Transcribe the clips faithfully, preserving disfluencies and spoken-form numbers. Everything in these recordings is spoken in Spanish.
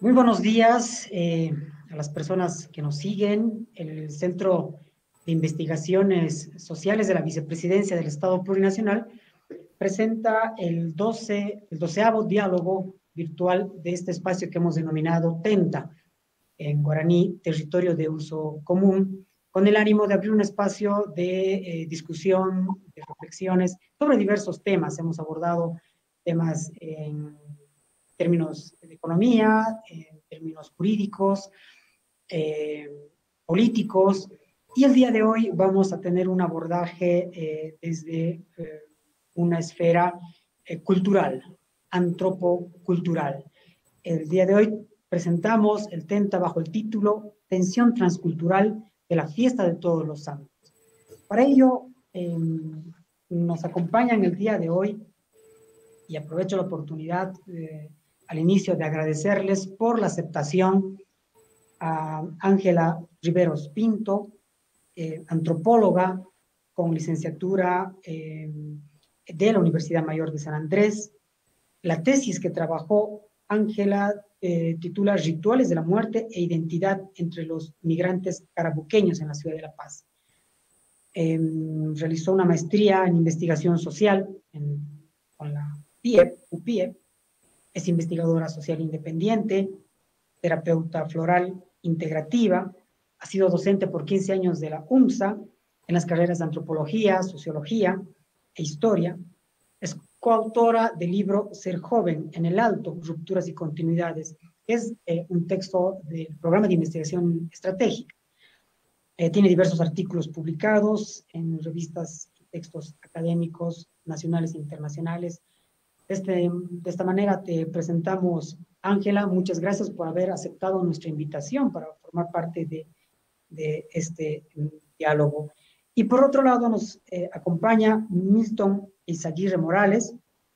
Muy buenos días eh, a las personas que nos siguen. El Centro de Investigaciones Sociales de la Vicepresidencia del Estado Plurinacional presenta el doce, el doceavo diálogo virtual de este espacio que hemos denominado TENTA, en guaraní, Territorio de Uso Común, con el ánimo de abrir un espacio de eh, discusión, de reflexiones sobre diversos temas. Hemos abordado temas en términos de economía, en términos jurídicos, eh, políticos, y el día de hoy vamos a tener un abordaje eh, desde eh, una esfera eh, cultural, antropocultural. El día de hoy presentamos el TENTA bajo el título Tensión Transcultural de la Fiesta de Todos los Santos. Para ello, eh, nos acompañan el día de hoy, y aprovecho la oportunidad eh, al inicio de agradecerles por la aceptación a Ángela Riveros Pinto, eh, antropóloga con licenciatura eh, de la Universidad Mayor de San Andrés. La tesis que trabajó Ángela eh, titula Rituales de la Muerte e Identidad entre los Migrantes Carabuqueños en la Ciudad de La Paz. Eh, realizó una maestría en investigación social en, con la P I E, U P I E. Es investigadora social independiente, terapeuta floral integrativa, ha sido docente por quince años de la UMSA en las carreras de antropología, sociología e historia. Es coautora del libro Ser joven en el alto, rupturas y continuidades. Es eh, un texto del programa de investigación estratégica. Eh, tiene diversos artículos publicados en revistas y textos académicos nacionales e internacionales. Este, de esta manera te presentamos, Ángela. Muchas gracias por haber aceptado nuestra invitación para formar parte de, de este diálogo. Y por otro lado nos eh, acompaña Milton Izaguirre Morales,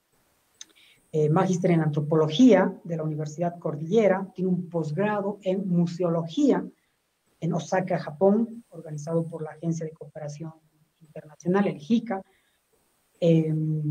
eh, magíster en antropología de la Universidad Cordillera, tiene un posgrado en museología en Osaka, Japón, organizado por la Agencia de Cooperación Internacional, el JICA, eh,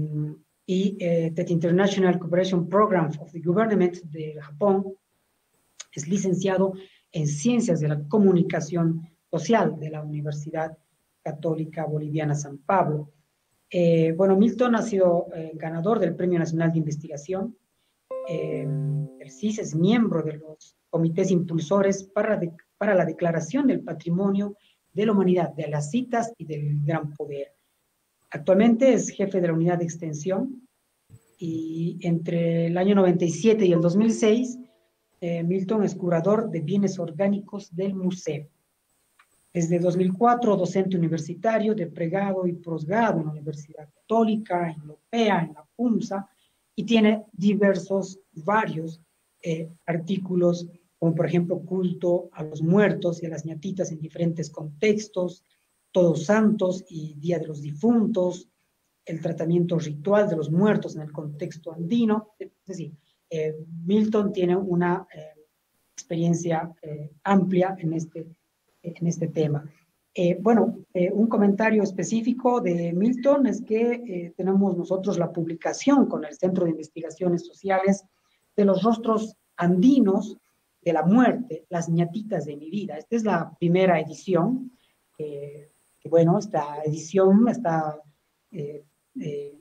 y eh, The International Cooperation Program of the Government de Japón. Es licenciado en Ciencias de la Comunicación Social de la Universidad Católica Boliviana San Pablo. Eh, bueno, Milton ha sido eh, ganador del Premio Nacional de Investigación. Eh, el C I S es miembro de los comités impulsores para, de, para la Declaración del Patrimonio de la Humanidad, de las citas y del gran poder. Actualmente es jefe de la unidad de extensión, y entre el año noventa y siete y el dos mil seis, eh, Milton es curador de bienes orgánicos del museo. Desde dos mil cuatro, docente universitario de pregrado y posgrado en la Universidad Católica, en la U P E A, en la UMSA, y tiene diversos, varios eh, artículos, como por ejemplo Culto a los Muertos y a las ñatitas en diferentes contextos, Todos Santos y Día de los Difuntos, el tratamiento ritual de los muertos en el contexto andino. Es decir, eh, Milton tiene una eh, experiencia eh, amplia en este, en este tema. Eh, bueno, eh, un comentario específico de Milton es que eh, tenemos nosotros la publicación con el Centro de Investigaciones Sociales de los rostros andinos de la muerte, las ñatitas de mi vida. Esta es la primera edición. Eh, que bueno, esta edición está, eh, eh,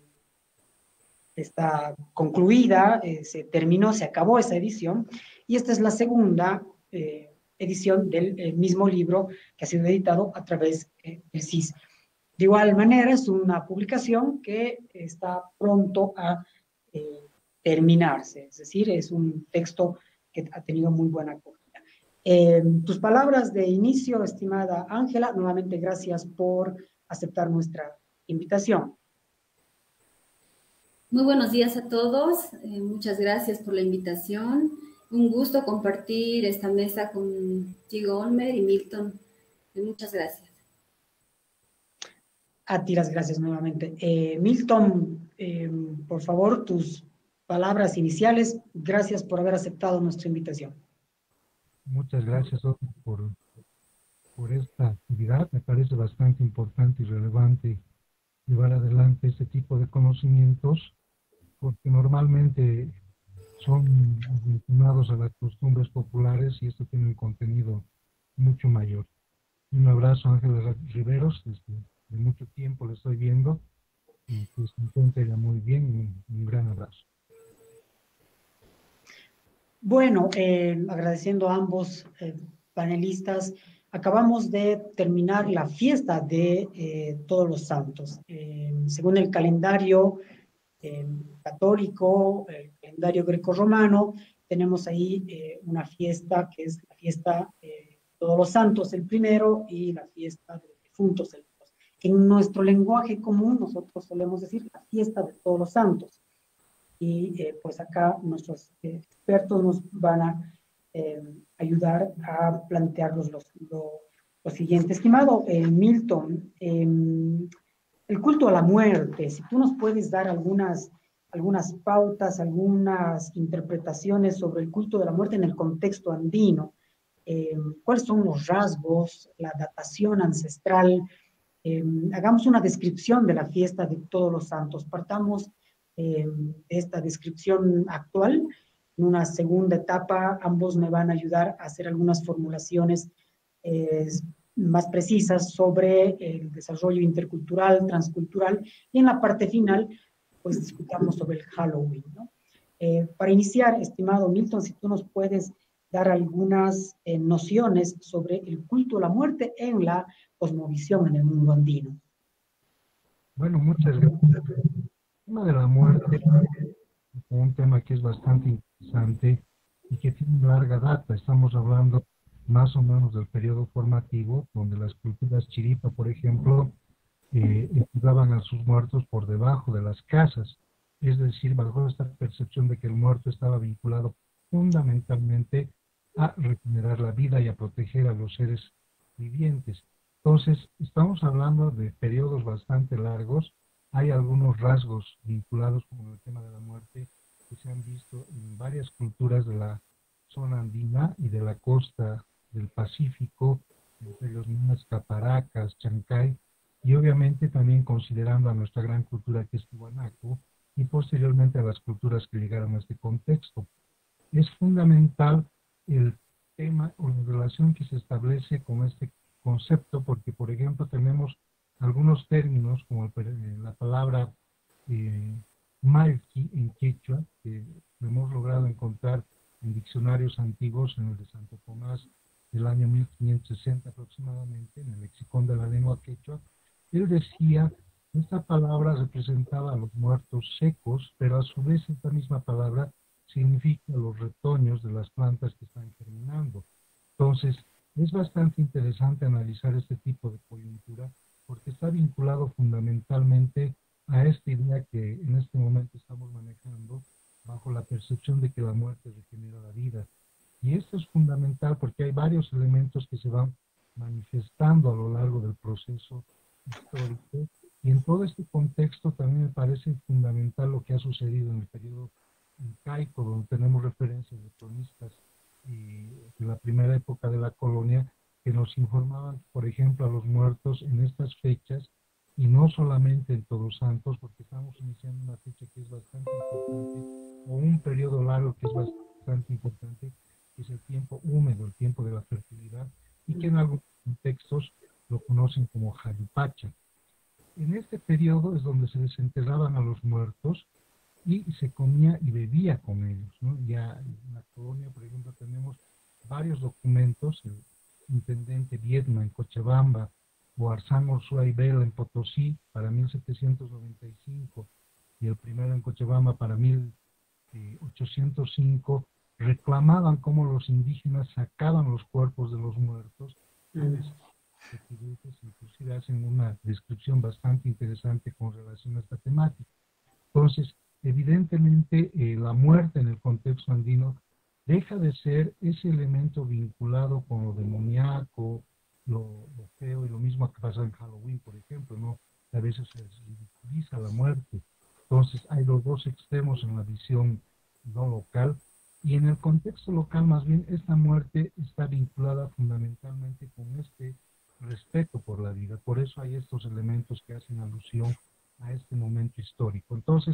está concluida, eh, se terminó, se acabó esa edición, y esta es la segunda eh, edición del eh, mismo libro que ha sido editado a través eh, del C I S. De igual manera, es una publicación que está pronto a eh, terminarse, es decir, es un texto que ha tenido muy buena acogida. Eh, tus palabras de inicio, estimada Ángela, nuevamente gracias por aceptar nuestra invitación. Muy buenos días a todos, eh, muchas gracias por la invitación. Un gusto compartir esta mesa contigo, Olmer y Milton. Muchas gracias. A ti las gracias nuevamente. Eh, Milton, eh, por favor, tus palabras iniciales. Gracias por haber aceptado nuestra invitación. Muchas gracias por, por esta actividad. Me parece bastante importante y relevante llevar adelante este tipo de conocimientos, porque normalmente son vinculados a las costumbres populares y esto tiene un contenido mucho mayor. Un abrazo, Ángeles Riveros, desde de mucho tiempo le estoy viendo y que se encuentre ya muy bien, un, un gran abrazo. Bueno, eh, agradeciendo a ambos eh, panelistas, acabamos de terminar la fiesta de eh, Todos los Santos. Eh, según el calendario eh, católico, el calendario grecorromano, tenemos ahí eh, una fiesta que es la fiesta de Todos los Santos, el primero, y la fiesta de los difuntos, el dos. En nuestro lenguaje común, nosotros solemos decir la fiesta de Todos los Santos. Y eh, pues acá nuestros eh, expertos nos van a eh, ayudar a plantear los, los, lo, lo siguiente. Estimado eh, Milton, eh, el culto a la muerte, si tú nos puedes dar algunas, algunas pautas, algunas interpretaciones sobre el culto de la muerte en el contexto andino, eh, cuáles son los rasgos, la datación ancestral, eh, hagamos una descripción de la fiesta de Todos los Santos, partamos eh, de esta descripción actual. En una segunda etapa, ambos me van a ayudar a hacer algunas formulaciones eh, más precisas sobre el desarrollo intercultural, transcultural, y en la parte final, pues discutamos sobre el Halloween, ¿no? Eh, para iniciar, estimado Milton, si tú nos puedes dar algunas eh, nociones sobre el culto a la muerte en la cosmovisión en el mundo andino. Bueno, muchas gracias. El tema de la muerte es un tema que es bastante interesante y que tiene larga data. Estamos hablando más o menos del periodo formativo, donde las culturas chiripa, por ejemplo, eh, enterraban a sus muertos por debajo de las casas. Es decir, bajo esta percepción de que el muerto estaba vinculado fundamentalmente a regenerar la vida y a proteger a los seres vivientes. Entonces, estamos hablando de periodos bastante largos. Hay algunos rasgos vinculados con el tema de la muerte que se han visto en varias culturas de la zona andina y de la costa del Pacífico, entre los Nazca, Paracas, Chancay, y obviamente también considerando a nuestra gran cultura que es Tiwanaku, y posteriormente a las culturas que llegaron a este contexto. Es fundamental el tema o la relación que se establece con este concepto, porque por ejemplo tenemos algunos términos como el, la palabra eh, Malki en quechua, que hemos logrado encontrar en diccionarios antiguos, en el de Santo Tomás del año mil quinientos sesenta aproximadamente, en el lexicón de la lengua quechua. Él decía, esta palabra representaba a los muertos secos, pero a su vez esta misma palabra significa los retoños de las plantas que están germinando. Entonces, es bastante interesante analizar este tipo de coyuntura porque está vinculado fundamentalmente a esta idea que en este momento estamos manejando bajo la percepción de que la muerte regenera la vida. Y esto es fundamental porque hay varios elementos que se van manifestando a lo largo del proceso histórico, y en todo este contexto también me parece fundamental lo que ha sucedido en el periodo incaico, donde tenemos referencias de cronistas y de la primera época de la colonia que nos informaban, por ejemplo, a los muertos en estas fechas, y no solamente en Todos Santos, porque estamos iniciando una fecha que es bastante importante, o un periodo largo que es bastante importante, que es el tiempo húmedo, el tiempo de la fertilidad, y que en algunos contextos lo conocen como Jayupacha. En este periodo es donde se desenterraban a los muertos y se comía y bebía con ellos, ¿no? Ya en la colonia, por ejemplo, tenemos varios documentos, el intendente Viedma en Cochabamba, o Arzán Orsua y Vela en Potosí para mil setecientos noventa y cinco, y el primero en Cochabamba para mil ochocientos cinco, reclamaban cómo los indígenas sacaban los cuerpos de los muertos. Mm. Inclusive hacen una descripción bastante interesante con relación a esta temática. Entonces, evidentemente, eh, la muerte en el contexto andino deja de ser ese elemento vinculado con lo demoníaco, lo, lo feo, y lo mismo que pasa en Halloween, por ejemplo, ¿no? A veces se ridiculiza la muerte. Entonces, hay los dos extremos en la visión no local, y en el contexto local, más bien, esta muerte está vinculada fundamentalmente con este respeto por la vida. Por eso hay estos elementos que hacen alusión a este momento histórico. Entonces,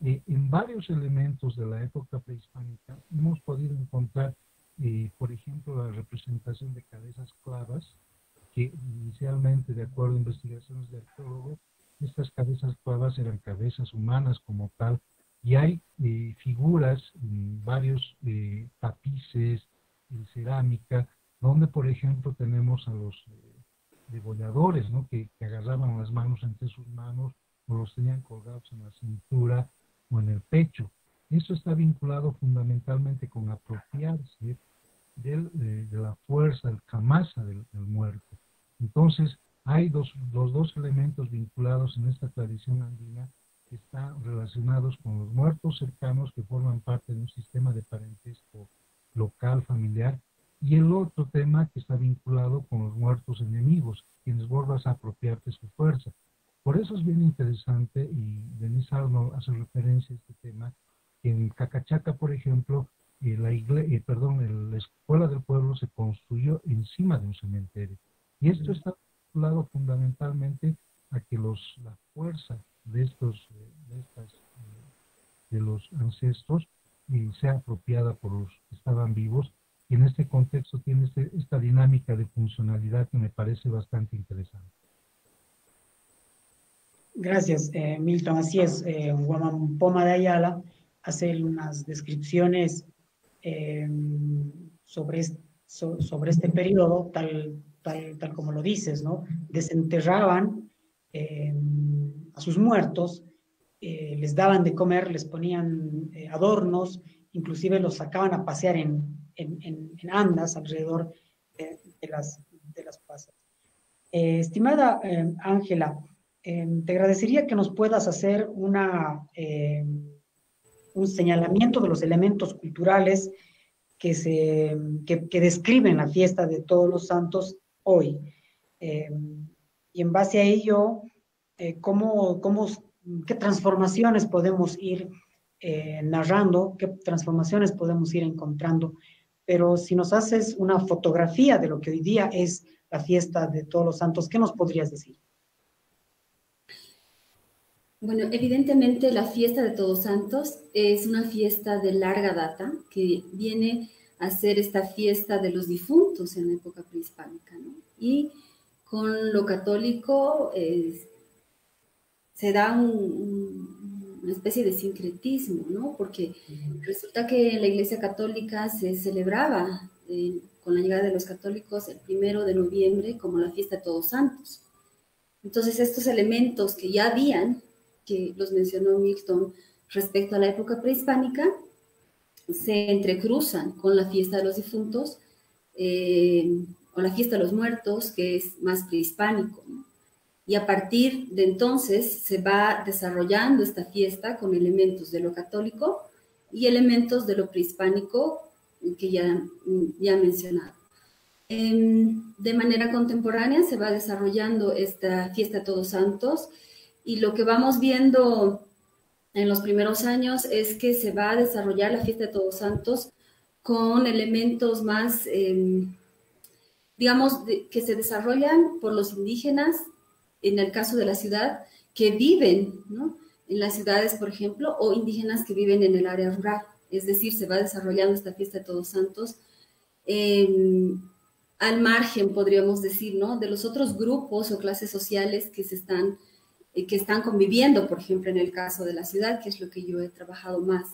Eh, en varios elementos de la época prehispánica hemos podido encontrar, eh, por ejemplo, la representación de cabezas clavas, que inicialmente, de acuerdo a investigaciones de arqueólogos, estas cabezas clavas eran cabezas humanas como tal, y hay eh, figuras, mm, varios eh, tapices, en cerámica, donde, por ejemplo, tenemos a los eh, degolladores, ¿no? Que, que agarraban las manos entre sus manos, o los tenían colgados en la cintura o en el pecho. Eso está vinculado fundamentalmente con apropiarse del, de, de la fuerza, el camasa del, del muerto. Entonces, hay dos, los dos elementos vinculados en esta tradición andina que están relacionados con los muertos cercanos que forman parte de un sistema de parentesco local, familiar, y el otro tema que está vinculado con los muertos enemigos, quienes vuelvas a apropiarte su fuerza. Por eso es bien interesante, y Denise Arnold hace referencia a este tema, que en Cacachaca, por ejemplo, eh, la, igle eh, perdón, el, la escuela del pueblo se construyó encima de un cementerio. Y esto está vinculado fundamentalmente a que los, la fuerza de estos, de, estas, de los ancestros eh, sea apropiada por los que estaban vivos, y en este contexto tiene este, esta dinámica de funcionalidad que me parece bastante interesante. Gracias, eh, Milton. Así es, eh, Huamán Poma de Ayala hace unas descripciones eh, sobre, so, sobre este periodo, tal, tal, tal como lo dices, ¿no? Desenterraban eh, a sus muertos, eh, les daban de comer, les ponían eh, adornos, inclusive los sacaban a pasear en, en, en, en andas alrededor de, de, las, de las plazas. Eh, estimada Ángela, eh, eh, te agradecería que nos puedas hacer una, eh, un señalamiento de los elementos culturales que, se, que, que describen la fiesta de Todos los Santos hoy. Eh, y en base a ello, eh, ¿cómo, cómo, ¿qué transformaciones podemos ir eh, narrando? ¿Qué transformaciones podemos ir encontrando? Pero si nos haces una fotografía de lo que hoy día es la fiesta de Todos los Santos, ¿qué nos podrías decir? Bueno, evidentemente la fiesta de Todos Santos es una fiesta de larga data que viene a ser esta fiesta de los difuntos en la época prehispánica, ¿no? Y con lo católico eh, se da un, un, una especie de sincretismo, ¿no? Porque resulta que en la Iglesia Católica se celebraba eh, con la llegada de los católicos el primero de noviembre como la fiesta de Todos Santos. Entonces estos elementos que ya habían, que los mencionó Milton respecto a la época prehispánica, se entrecruzan con la fiesta de los difuntos eh, o la fiesta de los muertos, que es más prehispánico, ¿no? Y a partir de entonces se va desarrollando esta fiesta con elementos de lo católico y elementos de lo prehispánico que ya, ya he mencionado. Eh, de manera contemporánea se va desarrollando esta fiesta de Todos Santos, y lo que vamos viendo en los primeros años es que se va a desarrollar la fiesta de Todos Santos con elementos más, eh, digamos, de, que se desarrollan por los indígenas, en el caso de la ciudad, que viven, ¿no?, en las ciudades, por ejemplo, o indígenas que viven en el área rural. Es decir, se va desarrollando esta fiesta de Todos Santos eh, al margen, podríamos decir, ¿no?, de los otros grupos o clases sociales que se están que están conviviendo, por ejemplo, en el caso de la ciudad, que es lo que yo he trabajado más.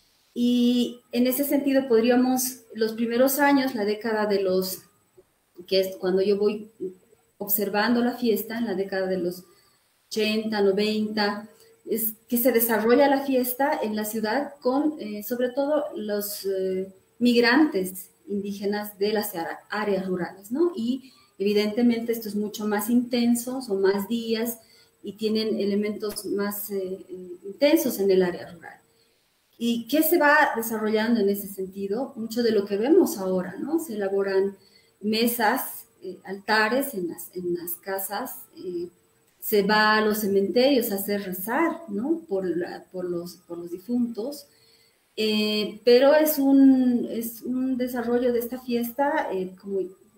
Y en ese sentido podríamos, los primeros años, la década de los, que es cuando yo voy observando la fiesta, en la década de los ochenta, noventa, es que se desarrolla la fiesta en la ciudad con, eh, sobre todo, los eh, migrantes indígenas de las áreas rurales, ¿no? Y evidentemente esto es mucho más intenso, son más días, y tienen elementos más eh, intensos en el área rural. ¿Y qué se va desarrollando en ese sentido? Mucho de lo que vemos ahora, ¿no? Se elaboran mesas, eh, altares en las, en las casas, eh, se va a los cementerios a hacer rezar, ¿no?, por, la, por, los, por los difuntos, eh, pero es un, es un desarrollo de esta fiesta, eh, como,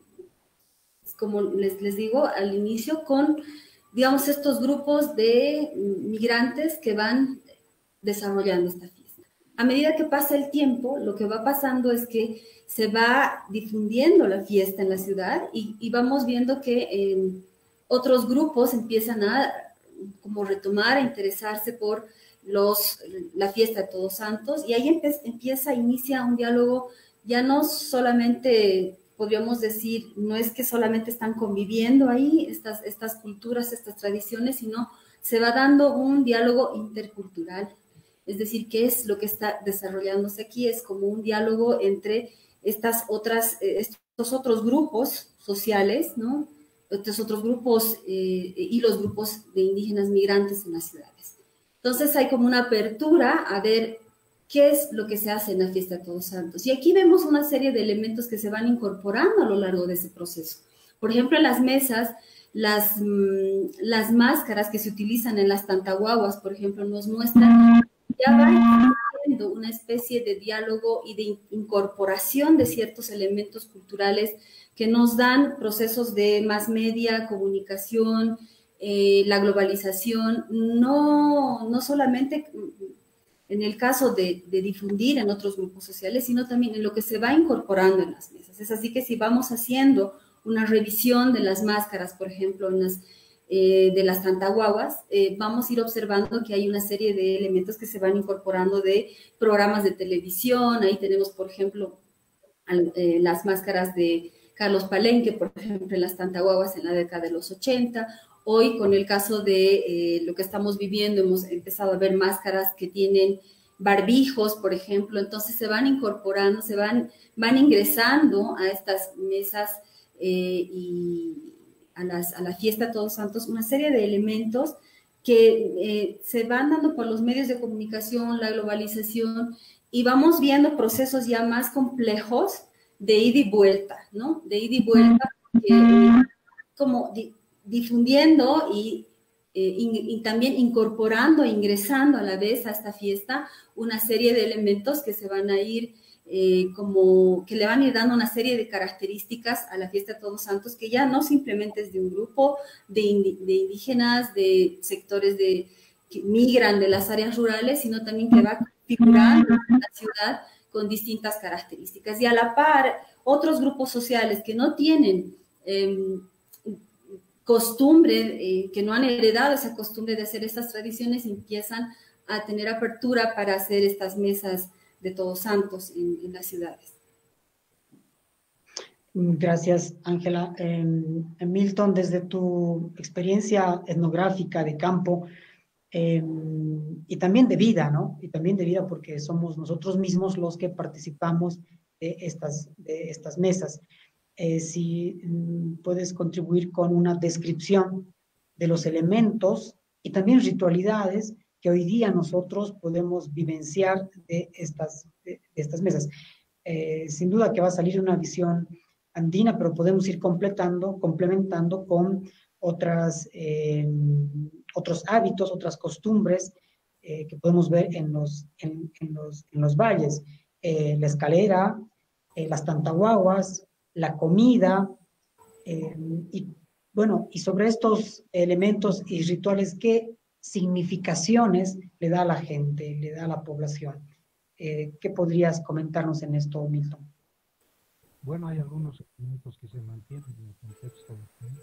como les, les digo al inicio, con digamos, estos grupos de migrantes que van desarrollando esta fiesta. A medida que pasa el tiempo, lo que va pasando es que se va difundiendo la fiesta en la ciudad y, y vamos viendo que eh, otros grupos empiezan a como retomar, a interesarse por los, la fiesta de Todos Santos, y ahí empe empieza, inicia un diálogo, ya no solamente, podríamos decir, no es que solamente están conviviendo ahí estas, estas culturas, estas tradiciones, sino se va dando un diálogo intercultural. Es decir, ¿qué es lo que está desarrollándose aquí? Es como un diálogo entre estas otras, estos otros grupos sociales, ¿no? Estos otros grupos eh, y los grupos de indígenas migrantes en las ciudades. Entonces hay como una apertura a ver qué es lo que se hace en la fiesta de Todos Santos. Y aquí vemos una serie de elementos que se van incorporando a lo largo de ese proceso. Por ejemplo, en las mesas, las, mmm, las máscaras que se utilizan en las tantahuaguas, por ejemplo, nos muestran ya va haciendo una especie de diálogo y de incorporación de ciertos elementos culturales que nos dan procesos de más media, comunicación, eh, la globalización, no, no solamente en el caso de, de difundir en otros grupos sociales, sino también en lo que se va incorporando en las mesas. Es así que si vamos haciendo una revisión de las máscaras, por ejemplo, en las Eh, de las tantahuaguas, eh, vamos a ir observando que hay una serie de elementos que se van incorporando de programas de televisión. Ahí tenemos, por ejemplo, al, eh, las máscaras de Carlos Palenque, por ejemplo, en las tantahuaguas en la década de los ochenta. Hoy, con el caso de eh, lo que estamos viviendo, hemos empezado a ver máscaras que tienen barbijos, por ejemplo. Entonces se van incorporando, se van, van ingresando a estas mesas eh, y A, las, a la fiesta de Todos Santos, una serie de elementos que eh, se van dando por los medios de comunicación, la globalización, y vamos viendo procesos ya más complejos de ida y vuelta, ¿no? De ida y vuelta, eh, como di, difundiendo y, eh, y, y también incorporando, ingresando a la vez a esta fiesta una serie de elementos que se van a ir Eh, como que le van a ir dando una serie de características a la fiesta de Todos Santos, que ya no simplemente es de un grupo de, indi de indígenas, de sectores de, que migran de las áreas rurales, sino también que va configurando la ciudad con distintas características. Y a la par, otros grupos sociales que no tienen eh, costumbre, eh, que no han heredado esa costumbre de hacer estas tradiciones, empiezan a tener apertura para hacer estas mesas de Todos Santos en, en las ciudades. Gracias, Ángela. Eh, Milton, desde tu experiencia etnográfica de campo eh, y también de vida, ¿no? Y también de vida porque somos nosotros mismos los que participamos de estas, de estas mesas. Eh, si mm, puedes contribuir con una descripción de los elementos y también ritualidades que hoy día nosotros podemos vivenciar de estas, de, de estas mesas. Eh, sin duda que va a salir una visión andina, pero podemos ir completando, complementando con otras, eh, otros hábitos, otras costumbres eh, que podemos ver en los, en, en los, en los valles. Eh, la escalera, eh, las tantahuaguas, la comida, eh, y bueno, y sobre estos elementos y rituales que significaciones le da a la gente, le da a la población. Eh, ¿Qué podrías comentarnos en esto, Milton? Bueno, hay algunos elementos que se mantienen en el contexto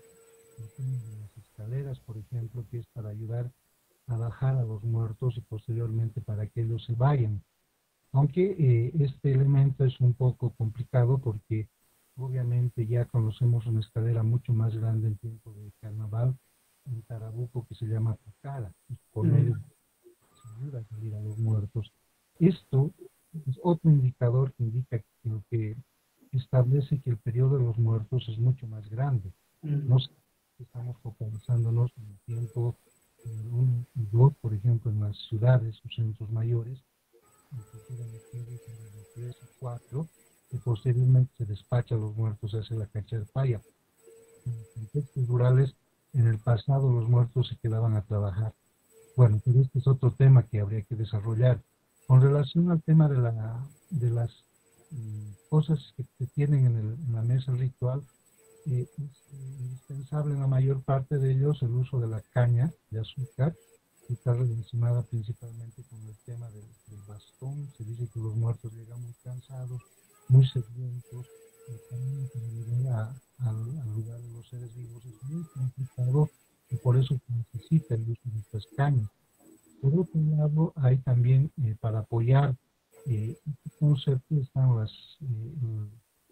de las escaleras, por ejemplo, que es para ayudar a bajar a los muertos y posteriormente para que ellos se vayan. Aunque eh, este elemento es un poco complicado porque obviamente ya conocemos una escalera mucho más grande en tiempo de carnaval en Tarabuco que se llama Pucara, y con ello se ayuda a salir a los muertos. Esto es otro indicador que indica que, que establece que el periodo de los muertos es mucho más grande. Mm. No estamos focalizándonos en el tiempo en un dos, por ejemplo, en las ciudades o centros mayores, inclusive en los tres y cuatro, y posteriormente se despacha a los muertos hacia la Cacharpaya. En los contextos rurales, en el pasado los muertos se quedaban a trabajar. Bueno, pero este es otro tema que habría que desarrollar. Con relación al tema de, la, de las mm, cosas que se tienen en, el, en la mesa ritual, eh, es indispensable en la mayor parte de ellos el uso de la caña de azúcar, está relacionada principalmente con el tema del, del bastón. Se dice que los muertos llegan muy cansados, muy sedientos, el camino para llegar a, al, al lugar de los seres vivos es muy complicado y por eso se necesita el uso de estas cañas. Por otro lado, hay también eh, para apoyar eh, este concepto están las eh,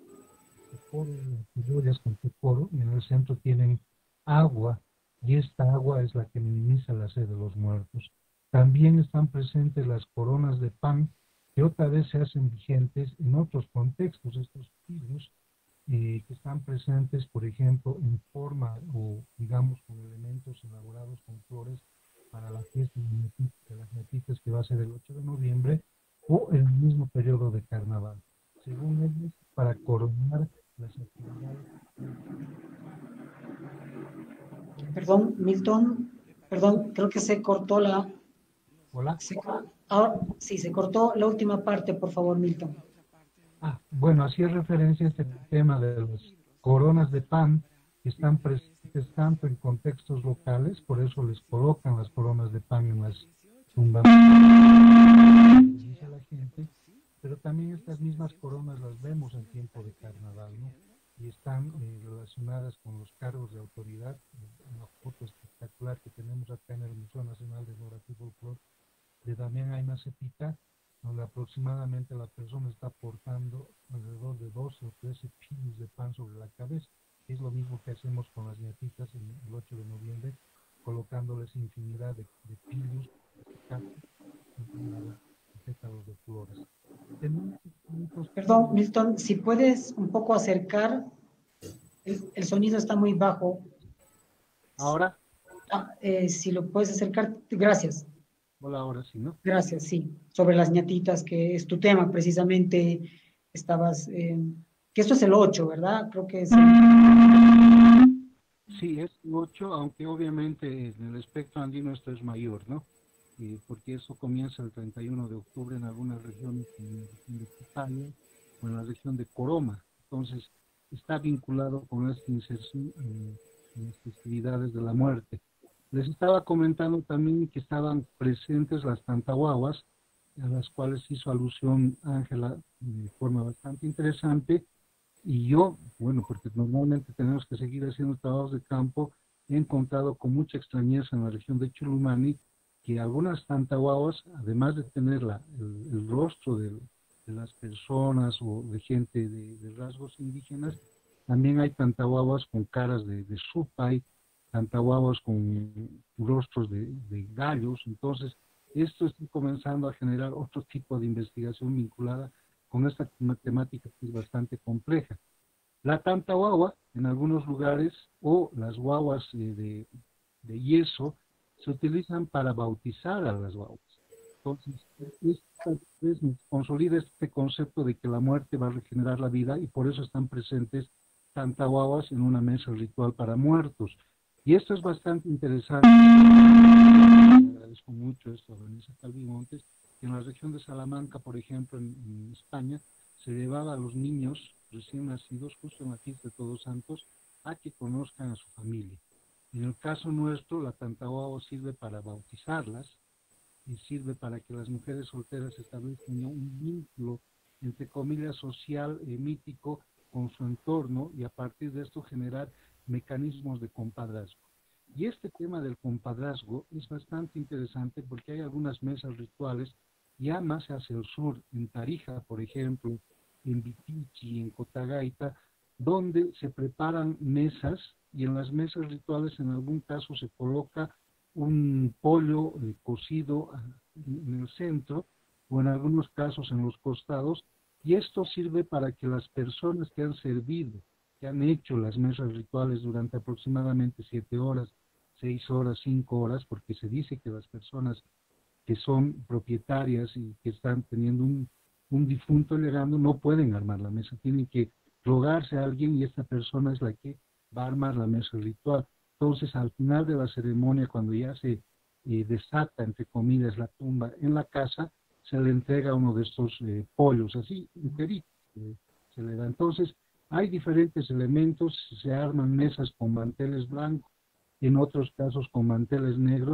las con teporo, y en el centro tienen agua, y esta agua es la que minimiza la sed de los muertos. También están presentes las coronas de pan, que otra vez se hacen vigentes en otros contextos, estos pilos eh, que están presentes, por ejemplo, en forma o, digamos, con elementos elaborados con flores para la fiesta de las ñatitas, que va a ser el ocho de noviembre, o el mismo periodo de carnaval. Según ellos, para coronar las actividades. Perdón, Milton, perdón, creo que se cortó la... Hola. Se, ahora, sí, se cortó la última parte, por favor, Milton. Ah, bueno, hacía referencia a este tema de las coronas de pan que están presentes tanto en contextos locales, por eso les colocan las coronas de pan en las tumbas dice la gente, pero también estas mismas coronas las vemos en tiempo de carnaval, ¿no? Y están eh, relacionadas con los cargos de autoridad. Una foto espectacular que tenemos acá en el Museo Nacional de Etnografía y Folclore de Damián Ayma Cepita, donde aproximadamente la persona está portando alrededor de doce o trece pilos de pan sobre la cabeza. Es lo mismo que hacemos con las ñatitas en el ocho de noviembre, colocándoles infinidad de, de pilos, pétalos de flores. Perdón, Milton, si puedes un poco acercar, el, el sonido está muy bajo. ¿Ahora? Ah, eh, si lo puedes acercar, gracias. Hola, ahora sí, ¿no? Gracias, sí. Sobre las ñatitas, que es tu tema, precisamente, estabas, eh, que esto es el ocho, ¿verdad? Creo que es el... Sí, es el ocho, aunque obviamente en el espectro andino esto es mayor, ¿no? Eh, porque eso comienza el treinta y uno de octubre en algunas regiones, en la región de Italia o en la región de Coroma. Entonces, está vinculado con esta inserción en, en las festividades de la muerte. Les estaba comentando también que estaban presentes las tantahuahuas, a las cuales hizo alusión Ángela de forma bastante interesante, y yo, bueno, porque normalmente tenemos que seguir haciendo trabajos de campo, he encontrado con mucha extrañeza en la región de Chulumani que algunas tantahuahuas, además de tener la, el, el rostro de, de las personas o de gente de, de rasgos indígenas, también hay tantahuahuas con caras de, de supay, tantahuahuas con rostros de, de gallos. Entonces, esto está comenzando a generar otro tipo de investigación vinculada con esta temática que es bastante compleja. La tantahuahua, en algunos lugares, o las guaguas eh, de, de yeso, se utilizan para bautizar a las guaguas. Entonces, esta vez consolida este concepto de que la muerte va a regenerar la vida, y por eso están presentes tantahuahuas en una mesa ritual para muertos. Y esto es bastante interesante. Agradezco mucho esto a Vanessa Calvimontes. En la región de Salamanca, por ejemplo, en, en España, se llevaba a los niños recién nacidos, justo en la fiesta de Todos Santos, a que conozcan a su familia. En el caso nuestro, la tantahuahua sirve para bautizarlas y sirve para que las mujeres solteras establezcan un vínculo, entre comillas, social, eh, mítico, con su entorno, y a partir de esto generar mecanismos de compadrazgo. Y este tema del compadrazgo es bastante interesante porque hay algunas mesas rituales ya más hacia el sur, en Tarija, por ejemplo, en Vitichi, en Cotagaita, donde se preparan mesas, y en las mesas rituales en algún caso se coloca un pollo eh, cocido en el centro, o en algunos casos en los costados, y esto sirve para que las personas que han servido, que han hecho las mesas rituales durante aproximadamente siete horas, seis horas, cinco horas, porque se dice que las personas que son propietarias y que están teniendo un, un difunto llegando no pueden armar la mesa, tienen que rogarse a alguien, y esta persona es la que va a armar la mesa ritual. Entonces, al final de la ceremonia, cuando ya se eh, desata, entre comillas, la tumba en la casa, se le entrega uno de estos eh, pollos, así, enteritos, eh, se le da. Entonces, hay diferentes elementos, se arman mesas con manteles blancos, en otros casos con manteles negros,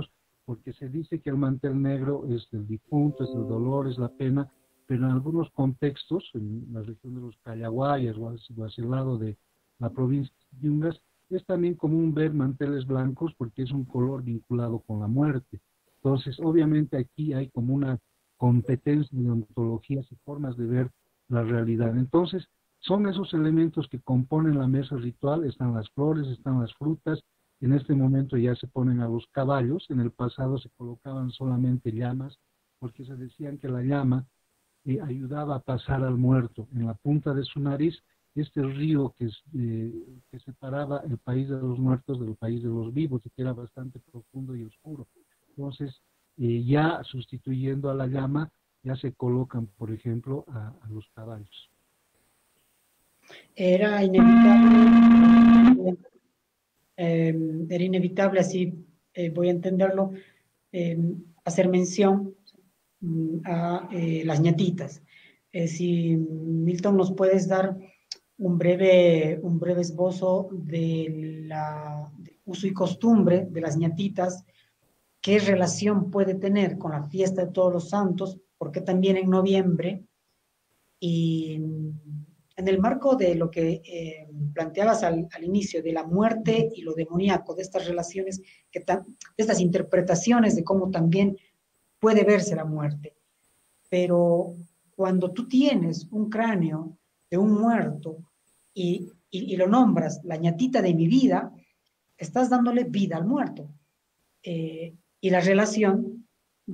porque se dice que el mantel negro es el difunto, es el dolor, es la pena, pero en algunos contextos, en la región de los Callaguayas o hacia el lado de la provincia de Yungas, es también común ver manteles blancos porque es un color vinculado con la muerte. Entonces, obviamente aquí hay como una competencia de ontologías y formas de ver la realidad. Entonces, son esos elementos que componen la mesa ritual, están las flores, están las frutas, en este momento ya se ponen a los caballos, en el pasado se colocaban solamente llamas, porque se decían que la llama eh, ayudaba a pasar al muerto. En la punta de su nariz, este río que, eh, que separaba el país de los muertos del país de los vivos, y que era bastante profundo y oscuro. Entonces, eh, ya sustituyendo a la llama, ya se colocan, por ejemplo, a, a los caballos. Era inevitable, eh, era inevitable, así eh, voy a entenderlo, eh, hacer mención mm, a eh, las ñatitas. Eh, si, Milton, nos puedes dar un breve, un breve esbozo de la de uso y costumbre de las ñatitas, qué relación puede tener con la fiesta de Todos los Santos, porque también en noviembre, y en el marco de lo que eh, planteabas al, al, inicio, de la muerte y lo demoníaco, de estas relaciones, que de estas interpretaciones de cómo también puede verse la muerte. Pero cuando tú tienes un cráneo de un muerto y, y, y lo nombras la ñatita de mi vida, estás dándole vida al muerto. Eh, y la relación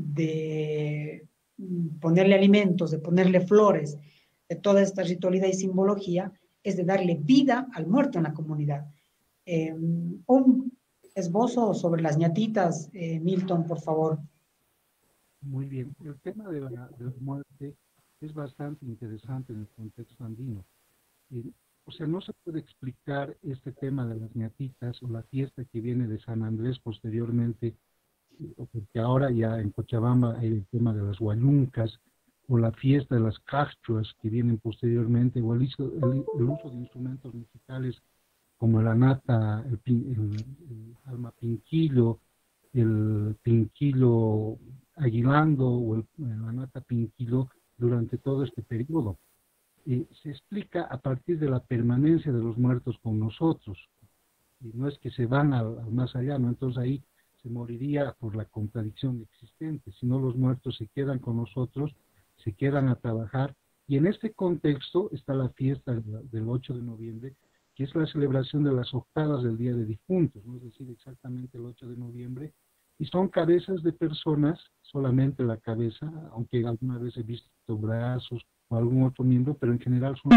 de ponerle alimentos, de ponerle flores, de toda esta ritualidad y simbología, es de darle vida al muerto en la comunidad. Eh, un esbozo sobre las ñatitas, eh, Milton, por favor. Muy bien, el tema de la, de la muerte es bastante interesante en el contexto andino. Eh, o sea, no se puede explicar este tema de las ñatitas o la fiesta que viene de San Andrés posteriormente, porque ahora ya en Cochabamba hay el tema de las huayuncas, o la fiesta de las cachuas que vienen posteriormente, o el, el, el uso de instrumentos musicales como la nata, el, el, el alma pinquillo, el pinquillo aguilando o el, la nata pinquillo durante todo este periodo. Eh, se explica a partir de la permanencia de los muertos con nosotros. Y no es que se van al, al más allá, ¿no? Entonces ahí se moriría por la contradicción existente, sino los muertos se quedan con nosotros, se quedan a trabajar, y en este contexto está la fiesta del ocho de noviembre, que es la celebración de las octavas del Día de Difuntos, ¿no? Es decir, exactamente el ocho de noviembre, y son cabezas de personas, solamente la cabeza, aunque alguna vez he visto brazos o algún otro miembro, pero en general son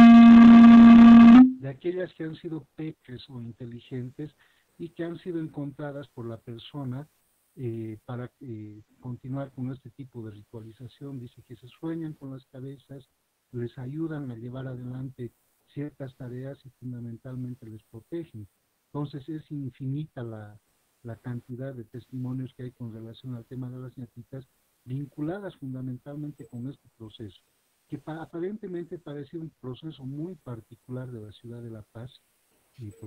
de aquellas que han sido peques o inteligentes y que han sido encontradas por la persona eh, para eh, continuar con este tipo de ritualización. Dice que se sueñan con las cabezas, les ayudan a llevar adelante ciertas tareas y fundamentalmente les protegen. Entonces es infinita la, la cantidad de testimonios que hay con relación al tema de las ñatitas, vinculadas fundamentalmente con este proceso, que pa aparentemente parecía un proceso muy particular de la ciudad de La Paz, y por...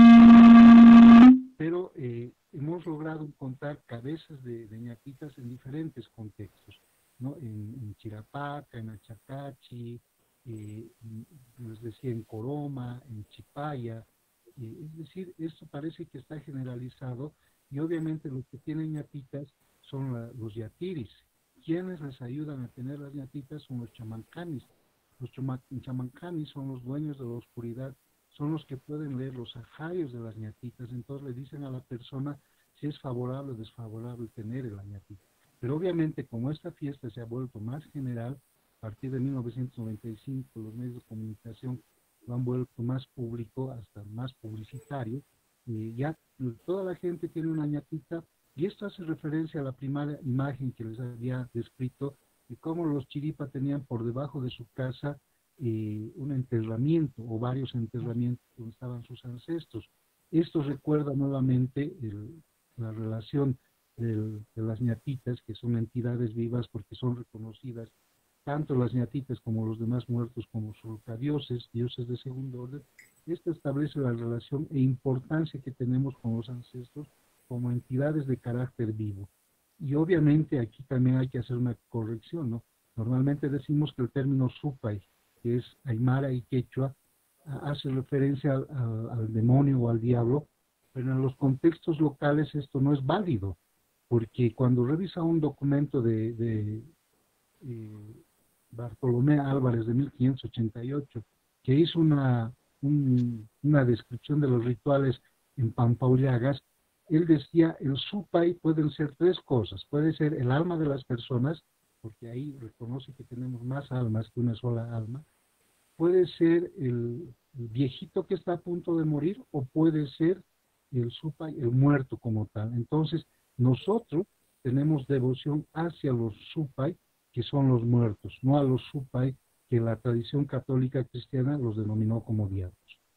pero eh, hemos logrado encontrar cabezas de, de ñatitas en diferentes contextos, ¿no? En, en Chirapaca, en Achacachi, eh, les decía en Coroma, en Chipaya, eh, es decir, esto parece que está generalizado, y obviamente los que tienen ñatitas son la, los yatiris. Quienes les ayudan a tener las ñatitas son los chamancanis. Los chamancanis son los dueños de la oscuridad, son los que pueden leer los ajarios de las ñatitas, entonces le dicen a la persona si es favorable o desfavorable tener la ñatita. Pero obviamente como esta fiesta se ha vuelto más general, a partir de mil novecientos noventa y cinco los medios de comunicación lo han vuelto más público, hasta más publicitario, y ya toda la gente tiene una ñatita. Y esto hace referencia a la primera imagen que les había descrito, de cómo los Chiripa tenían por debajo de su casa eh, un enterramiento o varios enterramientos donde estaban sus ancestros. Esto recuerda nuevamente el, la relación del, de las ñatitas, que son entidades vivas porque son reconocidas, tanto las ñatitas como los demás muertos como surcadioses, dioses de segundo orden. Esto establece la relación e importancia que tenemos con los ancestros como entidades de carácter vivo. Y obviamente aquí también hay que hacer una corrección, ¿no? Normalmente decimos que el término supay, que es aymara y quechua, hace referencia al, al, al demonio o al diablo, pero en los contextos locales esto no es válido, porque cuando revisa un documento de, de eh, Bartolomé Álvarez de mil quinientos ochenta y ocho, que hizo una, un, una descripción de los rituales en Pampaullagas, él decía, el supay pueden ser tres cosas, puede ser el alma de las personas, porque ahí reconoce que tenemos más almas que una sola alma, puede ser el, el viejito que está a punto de morir, o puede ser el supay, el muerto como tal. Entonces, nosotros tenemos devoción hacia los supay, que son los muertos, no a los supay, que la tradición católica cristiana los denominó como diablos.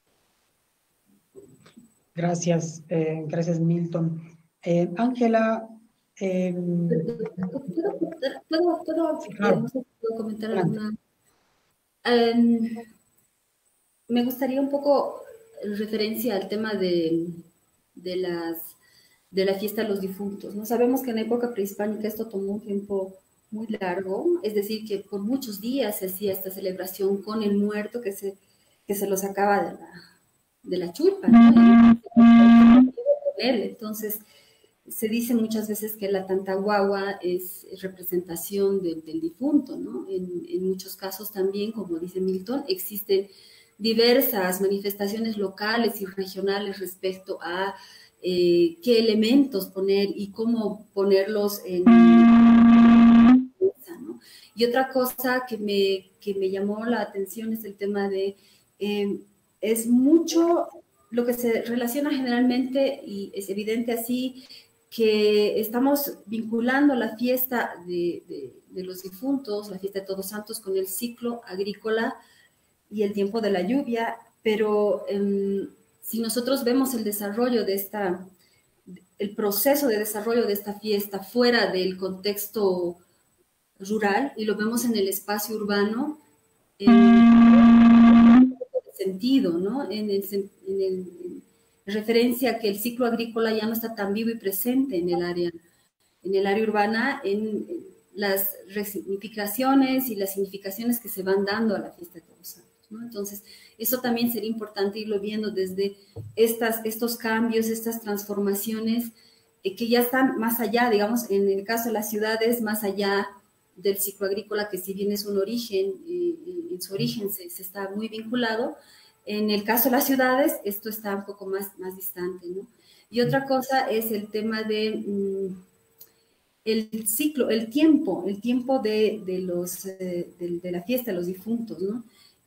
Gracias, eh, gracias Milton. Eh, Ángela, eh, ¿Puedo, puedo, puedo, sí, eh, claro, no sé si puedo comentar adelante. alguna? Um, me gustaría un poco en referencia al tema de, de, las, de la fiesta de los difuntos, ¿no? Sabemos que en la época prehispánica esto tomó un tiempo muy largo, es decir, que por muchos días se hacía esta celebración con el muerto que se, que se lo sacaba de la, de la chulpa, ¿no? Entonces, se dice muchas veces que la tantahuahua es representación de, del difunto, ¿no? En, en muchos casos también, como dice Milton, existen diversas manifestaciones locales y regionales respecto a eh, qué elementos poner y cómo ponerlos en... ¿no? Y otra cosa que me, que me llamó la atención es el tema de... Eh, es mucho lo que se relaciona generalmente, y es evidente así, que estamos vinculando la fiesta de, de, de los difuntos, la fiesta de Todos Santos, con el ciclo agrícola y el tiempo de la lluvia, pero eh, si nosotros vemos el desarrollo de esta, el proceso de desarrollo de esta fiesta fuera del contexto rural y lo vemos en el espacio urbano, en sentido, ¿no? En el, en el en referencia a que el ciclo agrícola ya no está tan vivo y presente en el área, en el área urbana, en las resignificaciones y las significaciones que se van dando a la fiesta de Todos Santos, ¿no? Entonces, eso también sería importante irlo viendo desde estas, estos cambios, estas transformaciones eh, que ya están más allá, digamos, en el caso de las ciudades, más allá del ciclo agrícola, que si bien es un origen, eh, en su origen se, se está muy vinculado, en el caso de las ciudades, esto está un poco más, más distante, ¿no? Y otra cosa es el tema de mmm, el ciclo, el tiempo, el tiempo de, de, los, eh, de, de la fiesta de los difuntos, ¿no?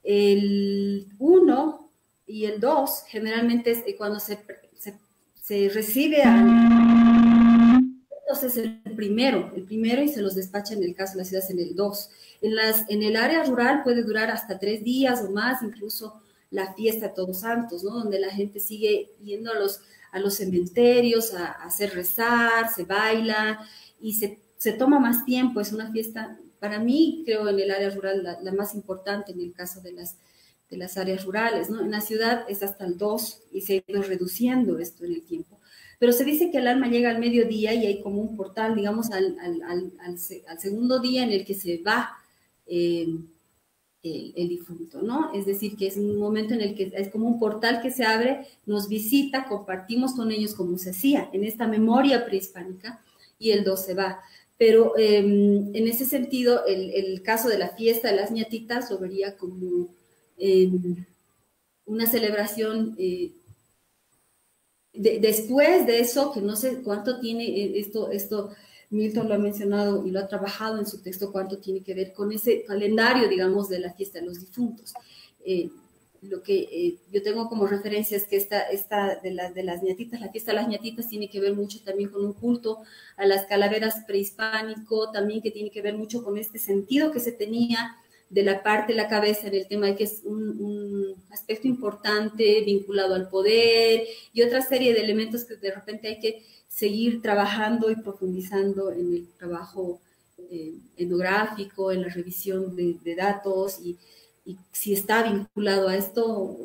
El uno y el dos generalmente es cuando se, se, se recibe al... Entonces el primero, el primero y se los despacha en el caso de las ciudades en el dos. En, las, en el área rural puede durar hasta tres días o más, incluso la fiesta de Todos Santos, ¿no? Donde la gente sigue yendo a los, a los cementerios a, a hacer rezar, se baila y se, se toma más tiempo. Es una fiesta, para mí, creo, en el área rural la, la más importante en el caso de las, de las áreas rurales, ¿no? En la ciudad es hasta el dos y se ha ido reduciendo esto en el tiempo. Pero se dice que el alma llega al mediodía y hay como un portal, digamos, al, al, al, al, al segundo día en el que se va eh, el, el difunto, ¿no? Es decir, que es un momento en el que es como un portal que se abre, nos visita, compartimos con ellos como se hacía en esta memoria prehispánica y el dos se va. Pero eh, en ese sentido, el, el caso de la fiesta de las ñatitas lo vería como eh, una celebración... Eh, De, después de eso, que no sé cuánto tiene esto, esto Milton lo ha mencionado y lo ha trabajado en su texto, cuánto tiene que ver con ese calendario, digamos, de la fiesta de los difuntos. Eh, lo que eh, yo tengo como referencia es que esta, esta de, las, de las ñatitas, la fiesta de las ñatitas tiene que ver mucho también con un culto a las calaveras prehispánico, también que tiene que ver mucho con este sentido que se tenía de la parte de la cabeza en el tema de que es un, un aspecto importante vinculado al poder y otra serie de elementos que de repente hay que seguir trabajando y profundizando en el trabajo eh, etnográfico, en la revisión de, de datos y, y si está vinculado a esto o,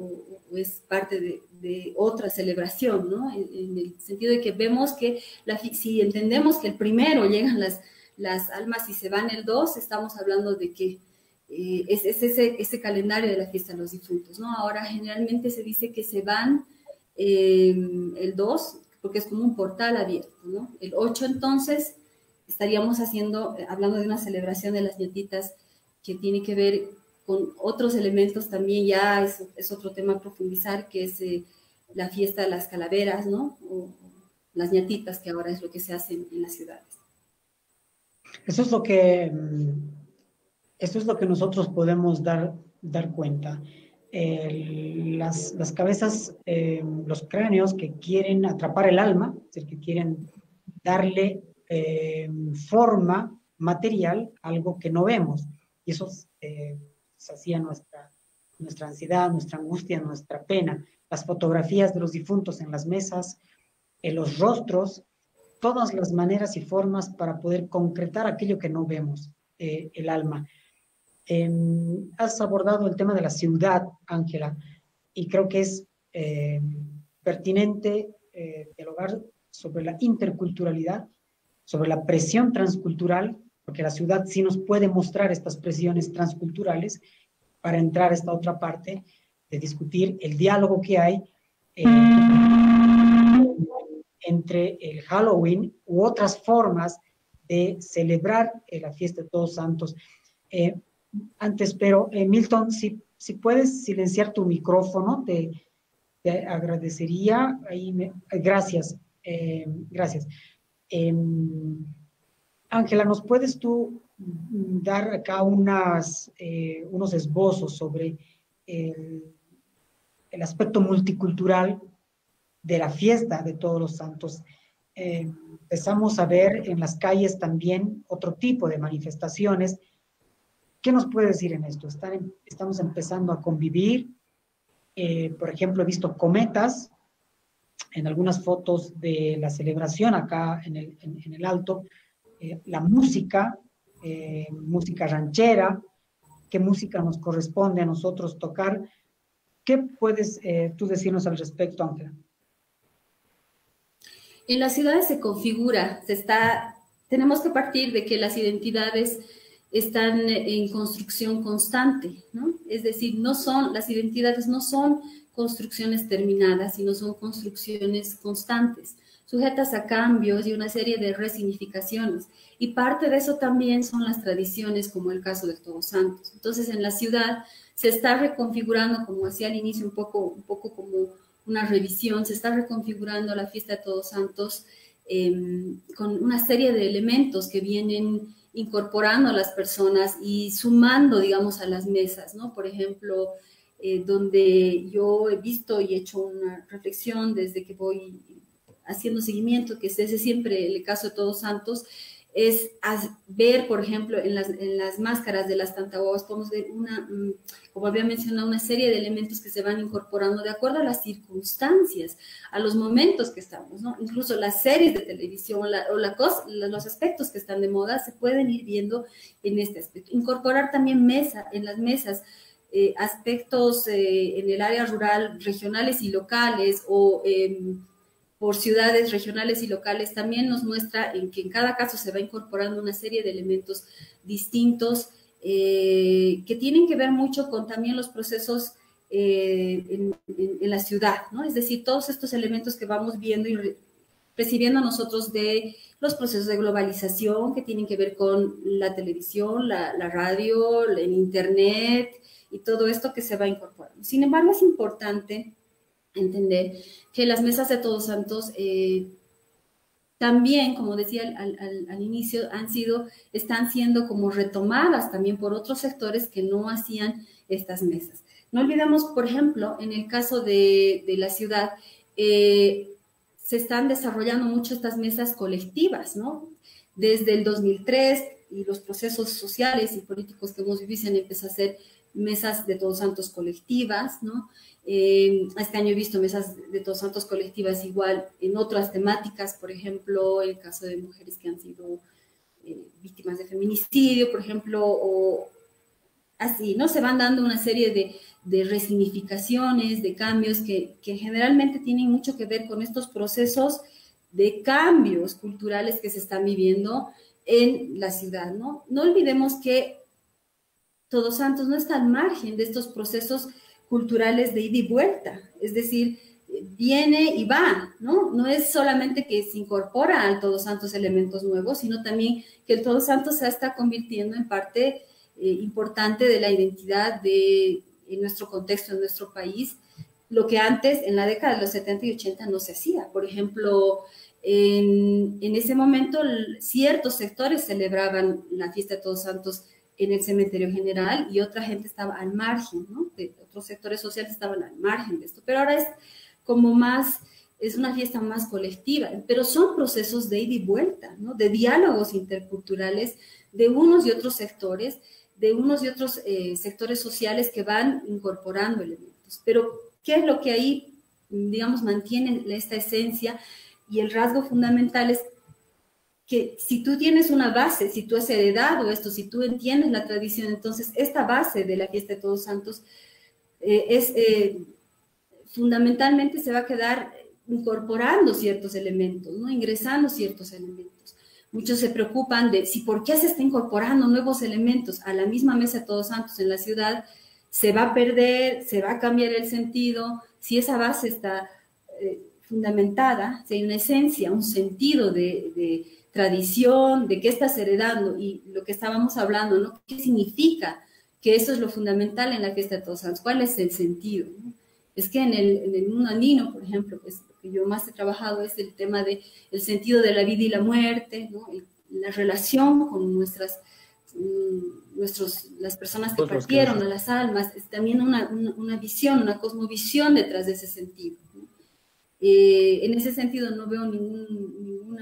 o es parte de, de otra celebración, ¿no? En, en el sentido de que vemos que la, si entendemos que el primero llegan las, las almas y se van el dos, estamos hablando de que eh, es, es ese, ese calendario de la fiesta de los difuntos, ¿no? Ahora generalmente se dice que se van eh, el dos, porque es como un portal abierto, ¿no? El ocho entonces estaríamos haciendo, hablando de una celebración de las nietitas que tiene que ver con otros elementos también, ya es, es otro tema a profundizar, que es eh, la fiesta de las calaveras, ¿no? O las ñatitas, que ahora es lo que se hace en, en las ciudades. Eso es lo que, eso es lo que nosotros podemos dar, dar cuenta. Eh, las, las cabezas, eh, los cráneos que quieren atrapar el alma, es decir, que quieren darle eh, forma material a algo que no vemos. Y eso eh, hacía nuestra, nuestra ansiedad, nuestra angustia, nuestra pena. Las fotografías de los difuntos en las mesas, en los rostros, todas las maneras y formas para poder concretar aquello que no vemos, eh, el alma. Eh, has abordado el tema de la ciudad, Ángela, y creo que es eh, pertinente eh, dialogar sobre la interculturalidad, sobre la presión transcultural, porque la ciudad sí nos puede mostrar estas presiones transculturales para entrar a esta otra parte de discutir el diálogo que hay eh, entre el Halloween u otras formas de celebrar eh, la fiesta de Todos Santos. Eh, antes, pero eh, Milton, si, si puedes silenciar tu micrófono, te, te agradecería. Ahí me, gracias, eh, gracias. Eh, Ángela, ¿nos puedes tú dar acá unas, eh, unos esbozos sobre el, el aspecto multicultural de la fiesta de Todos los Santos? Eh, empezamos a ver en las calles también otro tipo de manifestaciones. ¿Qué nos puede decir en esto? Están, estamos empezando a convivir. Eh, por ejemplo, he visto cometas en algunas fotos de la celebración acá en el, en, en el Alto. Eh, la música, eh, música ranchera, qué música nos corresponde a nosotros tocar. ¿Qué puedes eh, tú decirnos al respecto, Ángela? En las ciudades se configura, se está, tenemos que partir de que las identidades están en construcción constante, ¿no? Es decir, no son, las identidades no son construcciones terminadas, sino son construcciones constantes, sujetas a cambios y una serie de resignificaciones. Y parte de eso también son las tradiciones, como el caso de Todos Santos. Entonces, en la ciudad se está reconfigurando, como decía al inicio, un poco, un poco como una revisión, se está reconfigurando la fiesta de Todos Santos eh, con una serie de elementos que vienen incorporando a las personas y sumando, digamos, a las mesas, ¿no? Por ejemplo, eh, donde yo he visto y he hecho una reflexión desde que voy haciendo seguimiento, que es ese siempre el caso de Todos Santos, es ver, por ejemplo, en las, en las máscaras de las tantahuaguas, podemos ver una, como había mencionado, una serie de elementos que se van incorporando de acuerdo a las circunstancias, a los momentos que estamos, ¿no? Incluso las series de televisión la, o la cosa, los aspectos que están de moda se pueden ir viendo en este aspecto. Incorporar también mesa, en las mesas, eh, aspectos eh, en el área rural, regionales y locales, o eh, por ciudades regionales y locales, también nos muestra en que en cada caso se va incorporando una serie de elementos distintos eh, que tienen que ver mucho con también los procesos eh, en, en, en la ciudad, ¿no? Es decir, todos estos elementos que vamos viendo y re, recibiendo nosotros de los procesos de globalización que tienen que ver con la televisión, la, la radio, el internet y todo esto que se va incorporando. Sin embargo, es importante entender que las mesas de Todos Santos eh, también, como decía al, al, al inicio, han sido, están siendo como retomadas también por otros sectores que no hacían estas mesas. No olvidemos, por ejemplo, en el caso de, de la ciudad, eh, se están desarrollando mucho estas mesas colectivas, ¿no? Desde el dos mil tres y los procesos sociales y políticos que hemos vivido, se han empezado a hacer mesas de Todos Santos colectivas, ¿no? Eh, este año he visto mesas de Todos Santos colectivas igual en otras temáticas, por ejemplo, el caso de mujeres que han sido eh, víctimas de feminicidio, por ejemplo, o así, ¿no? Se van dando una serie de, de resignificaciones, de cambios que, que generalmente tienen mucho que ver con estos procesos de cambios culturales que se están viviendo en la ciudad, ¿no? No olvidemos que Todos Santos no está al margen de estos procesos culturales de ida y vuelta, es decir, viene y va, ¿no? No es solamente que se incorpora al Todos Santos elementos nuevos, sino también que el Todos Santos se está convirtiendo en parte eh, importante de la identidad de en nuestro contexto, en nuestro país, lo que antes, en la década de los setenta y ochenta, no se hacía. Por ejemplo, en, en ese momento ciertos sectores celebraban la fiesta de Todos Santos en el cementerio general y otra gente estaba al margen, ¿no? De, otros sectores sociales estaban al margen de esto, pero ahora es como más, es una fiesta más colectiva, pero son procesos de ida y vuelta, ¿no? De diálogos interculturales de unos y otros sectores, de unos y otros eh, sectores sociales que van incorporando elementos. Pero, ¿qué es lo que ahí, digamos, mantiene esta esencia? Y el rasgo fundamental es que si tú tienes una base, si tú has heredado esto, si tú entiendes la tradición, entonces esta base de la fiesta de Todos Santos eh, es, eh, fundamentalmente se va a quedar incorporando ciertos elementos, ¿no? Ingresando ciertos elementos. Muchos se preocupan de si por qué se está incorporando nuevos elementos a la misma mesa de Todos Santos en la ciudad, se va a perder, se va a cambiar el sentido, si esa base está eh, fundamentada, si hay una esencia, un sentido de, de tradición, de qué estás heredando y lo que estábamos hablando, ¿no? ¿Qué significa? Que eso es lo fundamental en la fiesta de Todos Santos. ¿Cuál es el sentido? ¿No? Es que en el, en el mundo andino, por ejemplo, pues lo que yo más he trabajado es el tema del de sentido de la vida y la muerte, ¿no? El, la relación con nuestras, um, nuestros, las personas que partieron, a las almas, es también una, una, una visión, una cosmovisión detrás de ese sentido, ¿no? Eh, en ese sentido no veo ningún, ninguna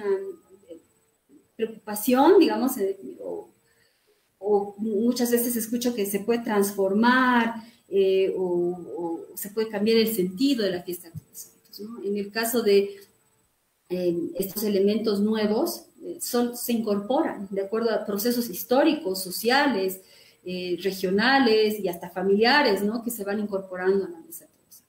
preocupación, digamos, eh, o, o muchas veces escucho que se puede transformar eh, o, o se puede cambiar el sentido de la fiesta de Todos Santos, ¿no? En el caso de eh, estos elementos nuevos, eh, son, se incorporan de acuerdo a procesos históricos, sociales, eh, regionales y hasta familiares, ¿no? Que se van incorporando a la mesa de Todos Santos.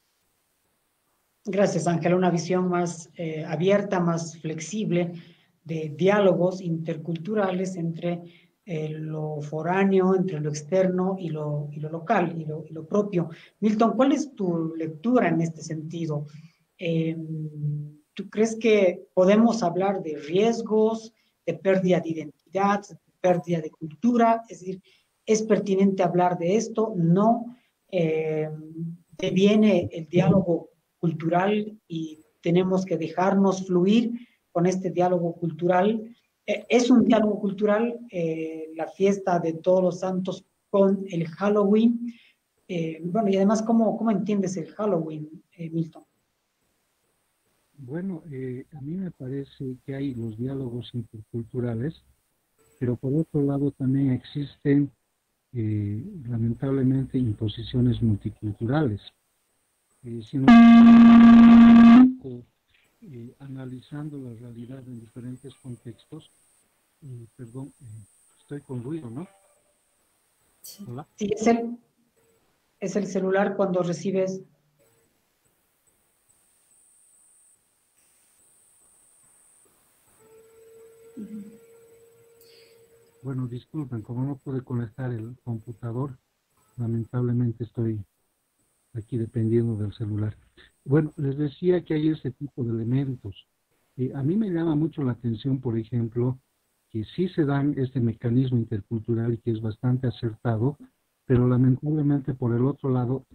Gracias, Ángela. Una visión más eh, abierta, más flexible de diálogos interculturales entre eh, lo foráneo, entre lo externo y lo, y lo local y lo, y lo propio. Milton, ¿cuál es tu lectura en este sentido? Eh, ¿Tú crees que podemos hablar de riesgos, de pérdida de identidad, de pérdida de cultura? Es decir, ¿es pertinente hablar de esto? No. Eh, ¿Deviene el diálogo cultural y tenemos que dejarnos fluir con este diálogo cultural? Eh, es un diálogo cultural eh, la fiesta de Todos los Santos con el Halloween. Eh, bueno, y además, ¿cómo, cómo entiendes el Halloween, eh, Milton? Bueno, eh, a mí me parece que hay los diálogos interculturales, pero por otro lado también existen, eh, lamentablemente, imposiciones multiculturales. Eh, si nos eh, analizando la realidad en diferentes contextos, eh, perdón, eh, estoy con ruido, ¿no? Hola. Sí, es el, es el celular cuando recibes. Bueno, disculpen, como no pude conectar el computador, lamentablemente estoy aquí dependiendo del celular. Bueno, les decía que hay ese tipo de elementos. Eh, a mí me llama mucho la atención, por ejemplo, que sí se dan este mecanismo intercultural y que es bastante acertado, pero lamentablemente por el otro lado,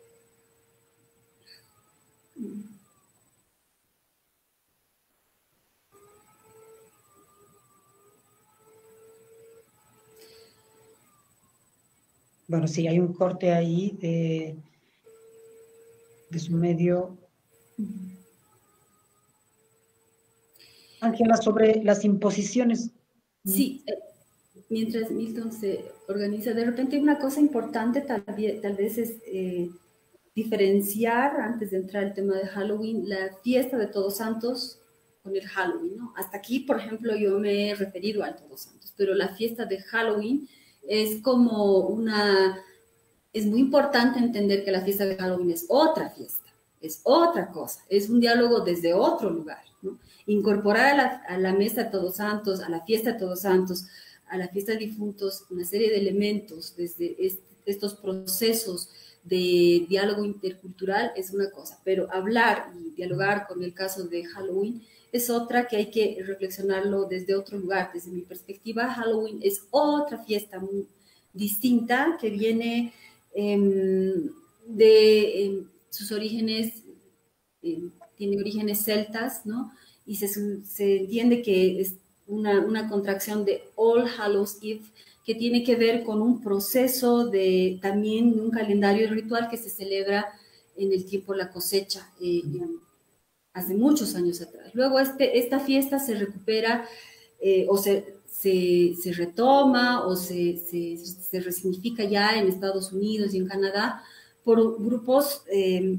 Bueno, sí, hay un corte ahí de, de su medio. Ángela, sobre las imposiciones. Sí, eh, mientras Milton se organiza, de repente una cosa importante tal, tal vez es eh, diferenciar, antes de entrar al tema de Halloween, la fiesta de Todos Santos con el Halloween, ¿no? Hasta aquí, por ejemplo, yo me he referido al Todos Santos, pero la fiesta de Halloween es como una, es muy importante entender que la fiesta de Halloween es otra fiesta, es otra cosa, es un diálogo desde otro lugar, ¿no? Incorporar a la, a la mesa de Todos Santos, a la fiesta de Todos Santos, a la fiesta de difuntos, una serie de elementos desde est, estos procesos de diálogo intercultural es una cosa, pero hablar y dialogar con el caso de Halloween es otra que hay que reflexionarlo desde otro lugar. Desde mi perspectiva, Halloween es otra fiesta muy distinta que viene eh, de eh, sus orígenes, eh, tiene orígenes celtas, ¿no? Y se, se entiende que es una, una contracción de All Hallows Eve, que tiene que ver con un proceso de también un calendario ritual que se celebra en el tiempo de la cosecha, eh, hace muchos años atrás. Luego este, esta fiesta se recupera eh, o se, se, se retoma o se, se, se resignifica ya en Estados Unidos y en Canadá por grupos, eh,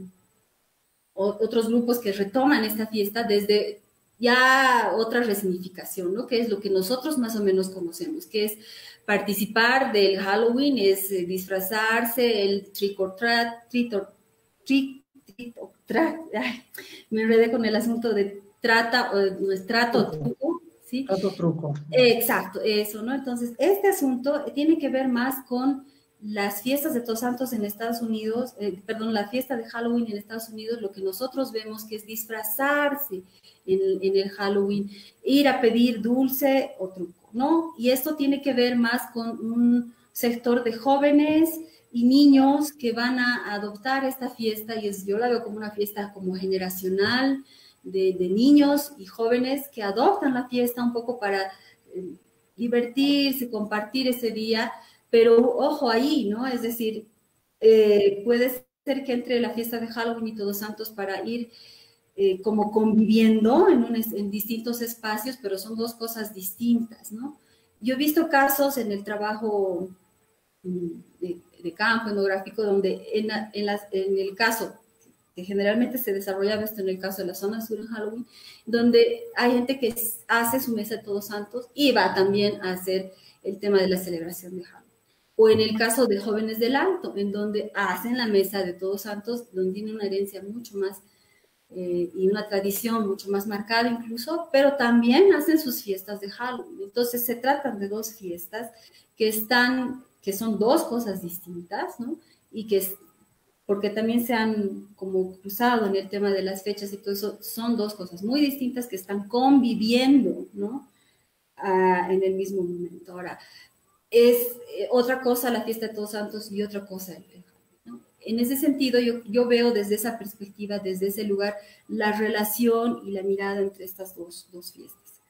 otros grupos que retoman esta fiesta desde ya otra resignificación, ¿no? Que es lo que nosotros más o menos conocemos, que es participar del Halloween, es eh, disfrazarse, el trick or treat, trick or, trick, trick or treat, ay, me enredé con el asunto de trata, o no es trato, truco, ¿sí? Trato, truco. Eh, exacto, eso, ¿no? Entonces, este asunto tiene que ver más con las fiestas de Todos Santos en Estados Unidos, eh, perdón, la fiesta de Halloween en Estados Unidos, lo que nosotros vemos que es disfrazarse en, en el Halloween, ir a pedir dulce o truco, ¿no? Y esto tiene que ver más con un sector de jóvenes y niños que van a adoptar esta fiesta, y es, yo la veo como una fiesta como generacional de, de niños y jóvenes que adoptan la fiesta un poco para eh, divertirse, compartir ese día. Pero ojo ahí, ¿no? Es decir, eh, puede ser que entre la fiesta de Halloween y Todos Santos para ir eh, como conviviendo en, un, en distintos espacios, pero son dos cosas distintas, ¿no? Yo he visto casos en el trabajo de, de campo etnográfico donde en, en, las, en el caso, que generalmente se desarrollaba esto en el caso de la zona sur en Halloween, donde hay gente que hace su mesa de Todos Santos y va también a hacer el tema de la celebración de Halloween. O en el caso de Jóvenes del Alto, en donde hacen la mesa de Todos Santos, donde tiene una herencia mucho más eh, y una tradición mucho más marcada incluso, pero también hacen sus fiestas de Halloween. Entonces se tratan de dos fiestas que están, que son dos cosas distintas, ¿no? Y que es, porque también se han como cruzado en el tema de las fechas y todo eso, son dos cosas muy distintas que están conviviendo, ¿no? Ah, en el mismo momento. Ahora, es eh, otra cosa la fiesta de Todos Santos y otra cosa el, el, ¿no? En ese sentido, yo, yo veo desde esa perspectiva, desde ese lugar, la relación y la mirada entre estas dos, dos fiestas.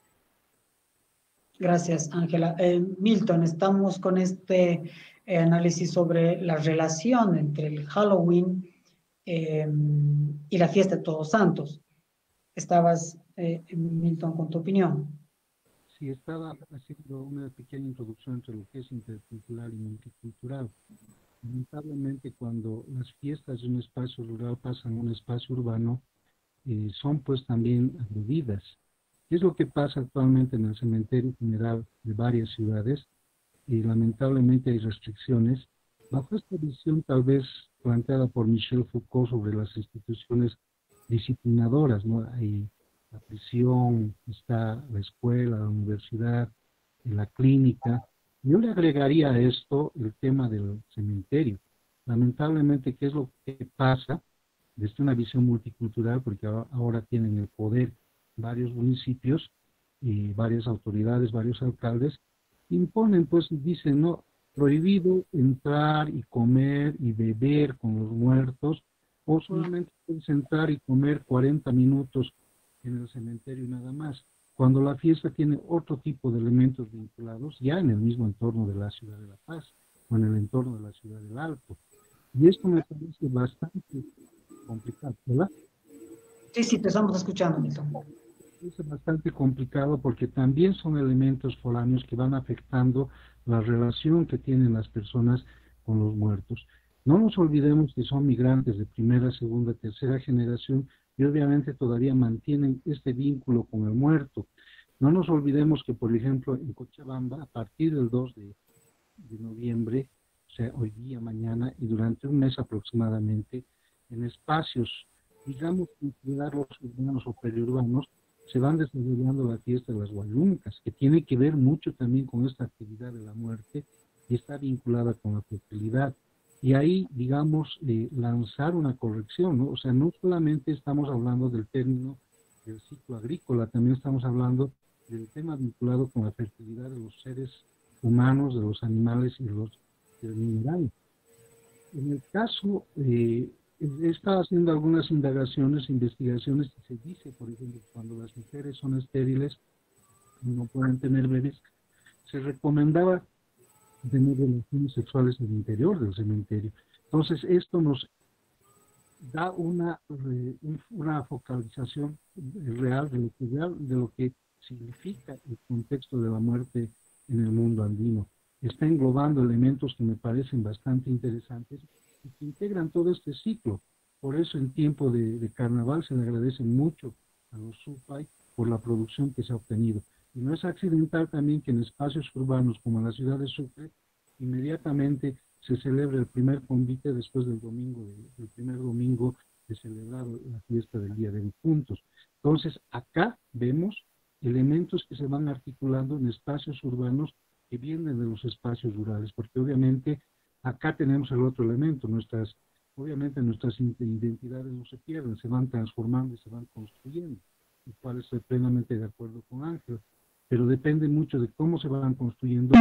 Gracias, Ángela. Eh, Milton, estamos con este eh, análisis sobre la relación entre el Halloween eh, y la fiesta de Todos Santos. Estabas, eh, Milton, con tu opinión. Sí, estaba haciendo una pequeña introducción entre lo que es intercultural y multicultural. Lamentablemente, cuando las fiestas de un espacio rural pasan a un espacio urbano, eh, son pues también agredidas. ¿Qué es lo que pasa actualmente en el cementerio general de varias ciudades? Y lamentablemente hay restricciones. Bajo esta visión tal vez planteada por Michel Foucault sobre las instituciones disciplinadoras, ¿no? Hay la prisión, está la escuela, la universidad, la clínica. Yo le agregaría a esto el tema del cementerio. Lamentablemente, ¿qué es lo que pasa desde una visión multicultural? Porque ahora tienen el poder varios municipios y varias autoridades, varios alcaldes, imponen, pues dicen, no, prohibido entrar y comer y beber con los muertos, o solamente puedes entrar y comer cuarenta minutos en el cementerio y nada más, cuando la fiesta tiene otro tipo de elementos vinculados ya en el mismo entorno de la ciudad de La Paz o en el entorno de la ciudad del Alto. Y esto me parece bastante complicado, ¿verdad? Sí, sí, te estamos escuchando, Milton. Es bastante complicado porque también son elementos foráneos que van afectando la relación que tienen las personas con los muertos. No nos olvidemos que son migrantes de primera, segunda, tercera generación y obviamente todavía mantienen este vínculo con el muerto. No nos olvidemos que, por ejemplo, en Cochabamba, a partir del dos de, de noviembre, o sea, hoy día, mañana y durante un mes aproximadamente, en espacios, digamos, considerados urbanos o periurbanos, se van desarrollando la fiesta de las Huayuncas, que tiene que ver mucho también con esta actividad de la muerte y está vinculada con la fertilidad. Y ahí, digamos, eh, lanzar una corrección, ¿no? O sea, no solamente estamos hablando del término del ciclo agrícola, también estamos hablando del tema vinculado con la fertilidad de los seres humanos, de los animales y de los del mineral. En el caso, eh, he estado haciendo algunas indagaciones, investigaciones, y se dice, por ejemplo, cuando las mujeres son estériles y no pueden tener bebés, se recomendaba tener relaciones sexuales en el interior del cementerio. Entonces, esto nos da una, una focalización real de lo que, de lo que significa el contexto de la muerte en el mundo andino. Está englobando elementos que me parecen bastante interesantes y que integran todo este ciclo. Por eso en tiempo de, de carnaval se le agradece mucho a los Supay por la producción que se ha obtenido. Y no es accidental también que en espacios urbanos como en la ciudad de Sucre, inmediatamente se celebra el primer convite después del domingo, de, del primer domingo de celebrar la fiesta del Día de Difuntos. Entonces, acá vemos elementos que se van articulando en espacios urbanos que vienen de los espacios rurales, porque obviamente acá tenemos el otro elemento, nuestras, obviamente nuestras identidades no se pierden, se van transformando y se van construyendo, y cual estoy plenamente de acuerdo con Ángel, pero depende mucho de cómo se van construyendo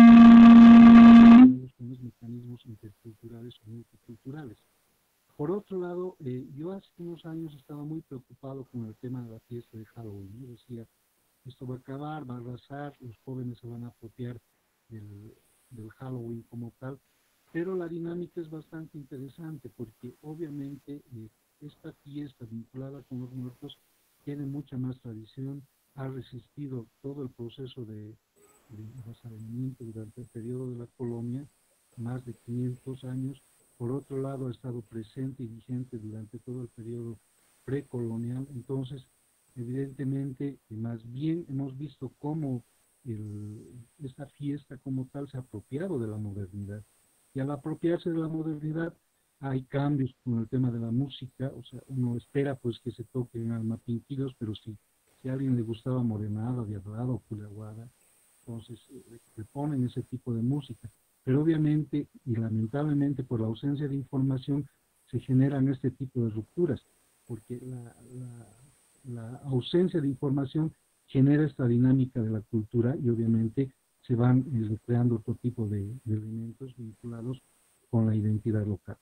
con los mecanismos interculturales o multiculturales. Por otro lado, eh, yo hace unos años estaba muy preocupado con el tema de la fiesta de Halloween. Yo decía, esto va a acabar, va a arrasar, los jóvenes se van a apropiar del, del Halloween como tal, pero la dinámica es bastante interesante porque obviamente eh, esta fiesta vinculada con los muertos tiene mucha más tradición, ha resistido todo el proceso de, de arrasamiento durante el periodo de la colonia, más de quinientos años. Por otro lado, ha estado presente y vigente durante todo el periodo precolonial. Entonces, evidentemente, más bien hemos visto cómo el, esta fiesta como tal se ha apropiado de la modernidad. Y al apropiarse de la modernidad, hay cambios con el tema de la música. O sea, uno espera pues que se toquen almapinquillos, pero si, si a alguien le gustaba morenada, diablada o culiaguada, entonces eh, le ponen ese tipo de música. Pero obviamente y lamentablemente por la ausencia de información se generan este tipo de rupturas, porque la, la, la ausencia de información genera esta dinámica de la cultura y obviamente se van eh, creando otro tipo de, de elementos vinculados con la identidad local.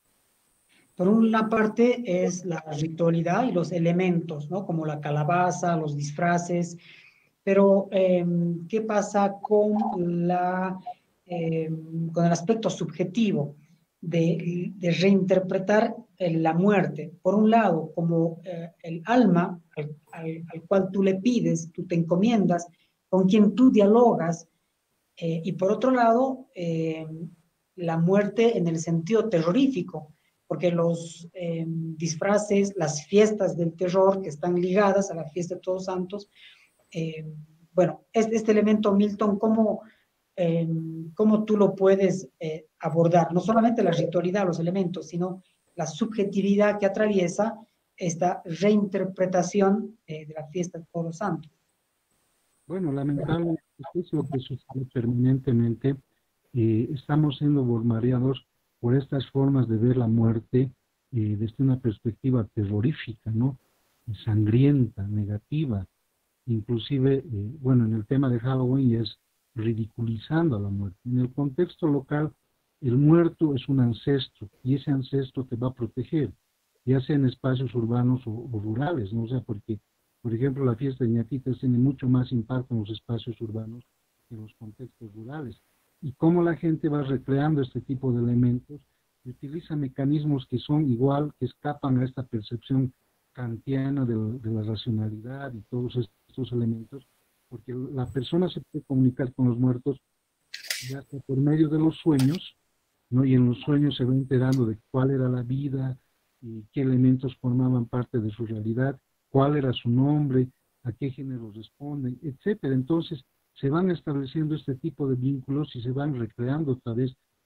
Por una parte es la ritualidad y los elementos, ¿no? Como la calabaza, los disfraces, pero eh, ¿qué pasa con la... Eh, con el aspecto subjetivo de, de reinterpretar eh, la muerte? Por un lado, como eh, el alma al, al, al cual tú le pides, tú te encomiendas, con quien tú dialogas, eh, y por otro lado, eh, la muerte en el sentido terrorífico, porque los eh, disfraces, las fiestas del terror que están ligadas a la fiesta de Todos Santos, eh, bueno, este, este elemento, Milton, ¿cómo, eh, cómo tú lo puedes eh, abordar? No solamente la ritualidad, los elementos, sino la subjetividad que atraviesa esta reinterpretación eh, de la fiesta de Todos Santos. Bueno, lamentablemente es lo que sucede permanentemente. Eh, estamos siendo bombardeados por estas formas de ver la muerte eh, desde una perspectiva terrorífica, ¿no? Sangrienta, negativa. Inclusive, eh, bueno, en el tema de Halloween es ridiculizando a la muerte. En el contexto local, el muerto es un ancestro y ese ancestro te va a proteger, ya sea en espacios urbanos o, o rurales, ¿no? O sea, porque, por ejemplo, la fiesta de ñatitas tiene mucho más impacto en los espacios urbanos que en los contextos rurales. Y cómo la gente va recreando este tipo de elementos y utiliza mecanismos que son igual, que escapan a esta percepción kantiana de, de la racionalidad y todos estos elementos, porque la persona se puede comunicar con los muertos ya sea por medio de los sueños, ¿no? Y en los sueños se va enterando de cuál era la vida y qué elementos formaban parte de su realidad, cuál era su nombre, a qué género responden, etcétera. Entonces se van estableciendo este tipo de vínculos y se van recreando otra vez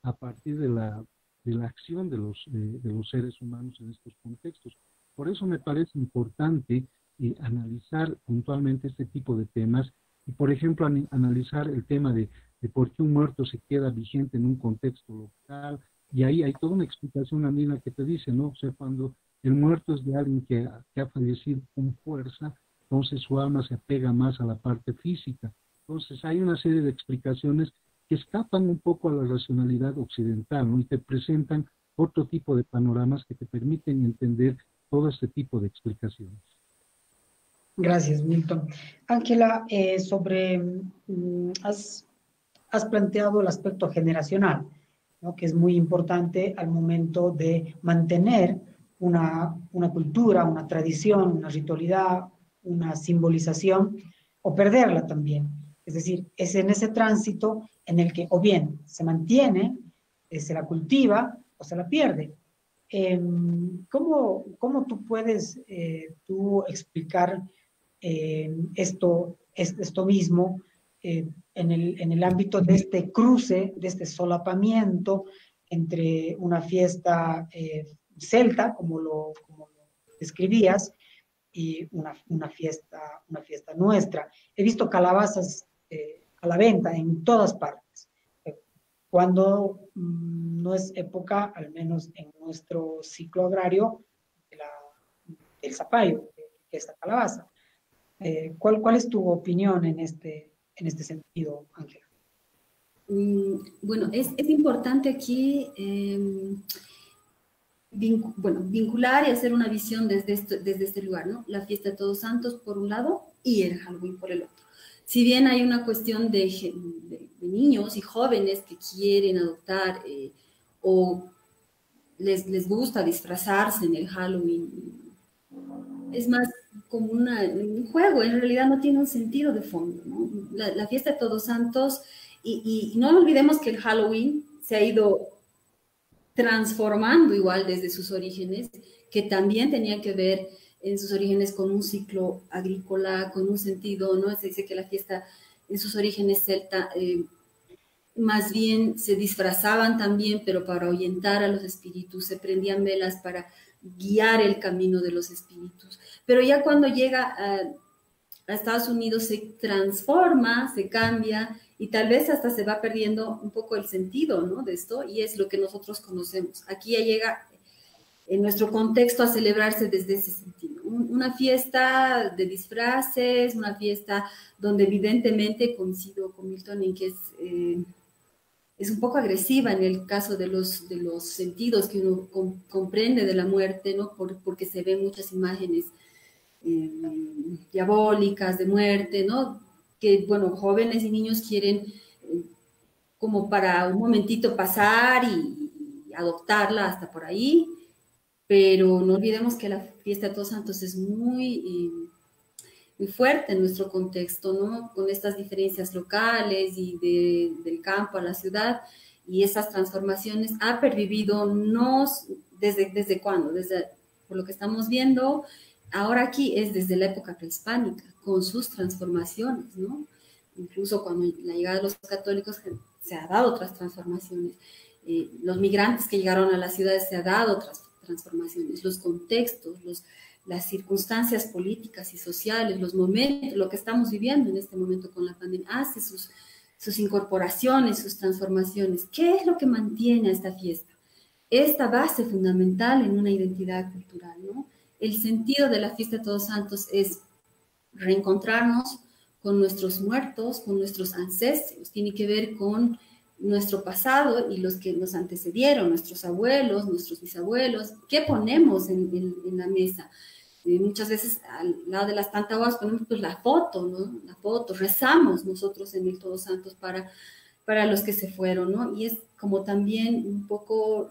a partir de la, de la acción de los, de, de los seres humanos en estos contextos. Por eso me parece importante eh, analizar puntualmente este tipo de temas y, por ejemplo, an analizar el tema de, de por qué un muerto se queda vigente en un contexto local, y ahí hay toda una explicación, Anila, que te dice, ¿no? O sea, cuando el muerto es de alguien que, que ha fallecido con fuerza, entonces su alma se apega más a la parte física. Entonces hay una serie de explicaciones que escapan un poco a la racionalidad occidental, ¿no? Y te presentan otro tipo de panoramas que te permiten entender todo este tipo de explicaciones. Gracias, Milton. Ángela, eh, sobre, mm, has, has planteado el aspecto generacional, ¿no? Que es muy importante al momento de mantener una, una cultura, una tradición, una ritualidad, una simbolización, o perderla también. Es decir, es en ese tránsito en el que o bien se mantiene, eh, se la cultiva, o se la pierde. Eh, ¿cómo, ¿Cómo tú puedes eh, tú explicar eh, esto, esto mismo eh, en, el, en el ámbito de este cruce, de este solapamiento entre una fiesta eh, celta, como lo, como lo describías, y una, una, fiesta, una fiesta nuestra? He visto calabazas eh, a la venta en todas partes. Cuando mmm, no es época, al menos en nuestro ciclo agrario, de la, del zapallo, que es la calabaza. Eh, ¿cuál, ¿Cuál es tu opinión en este, en este sentido, Ángela? Mm, bueno, es, es importante aquí eh, vinc bueno, vincular y hacer una visión desde, esto, desde este lugar, ¿no? La fiesta de Todos Santos por un lado y el Halloween por el otro. Si bien hay una cuestión de, de, de niños y jóvenes que quieren adoptar eh, o les, les gusta disfrazarse en el Halloween, es más como una, un juego, en realidad no tiene un sentido de fondo, ¿no? La, la fiesta de Todos Santos, y, y no olvidemos que el Halloween se ha ido transformando igual desde sus orígenes, que también tenían que ver en sus orígenes con un ciclo agrícola, con un sentido, ¿no? Se dice que la fiesta en sus orígenes celta eh, más bien se disfrazaban también, pero para ahuyentar a los espíritus, se prendían velas para guiar el camino de los espíritus. Pero ya cuando llega a, a Estados Unidos se transforma, se cambia y tal vez hasta se va perdiendo un poco el sentido, ¿no? De esto, y es lo que nosotros conocemos. Aquí ya llega en nuestro contexto a celebrarse desde ese sentido. Una fiesta de disfraces, una fiesta donde evidentemente coincido con Milton en que es, eh, es un poco agresiva en el caso de los, de los sentidos que uno com comprende de la muerte, ¿no? Por, porque se ven muchas imágenes eh, diabólicas de muerte, ¿no? Que, bueno, jóvenes y niños quieren eh, como para un momentito pasar y, y adoptarla hasta por ahí, pero no olvidemos que la fiesta de Todos Santos es muy, eh, muy fuerte en nuestro contexto, ¿no? Con estas diferencias locales y de, del campo a la ciudad, y esas transformaciones ha pervivido, no, ¿desde, desde cuándo? Desde, por lo que estamos viendo, ahora aquí es desde la época prehispánica, con sus transformaciones, ¿no? Incluso cuando la llegada de los católicos se ha dado otras transformaciones. Eh, los migrantes que llegaron a las ciudades se ha dado otras transformaciones, los contextos, los, las circunstancias políticas y sociales, los momentos, lo que estamos viviendo en este momento con la pandemia, hace sus, sus incorporaciones, sus transformaciones. ¿Qué es lo que mantiene a esta fiesta? Esta base fundamental en una identidad cultural, ¿no? El sentido de la fiesta de Todos Santos es reencontrarnos con nuestros muertos, con nuestros ancestros, tiene que ver con nuestro pasado y los que nos antecedieron, nuestros abuelos, nuestros bisabuelos. ¿Qué ponemos en, en, en la mesa? Eh, muchas veces al lado de las tantahuas ponemos pues la foto, ¿no? La foto, rezamos nosotros en el Todos Santos para, para los que se fueron, ¿no? Y es como también un poco,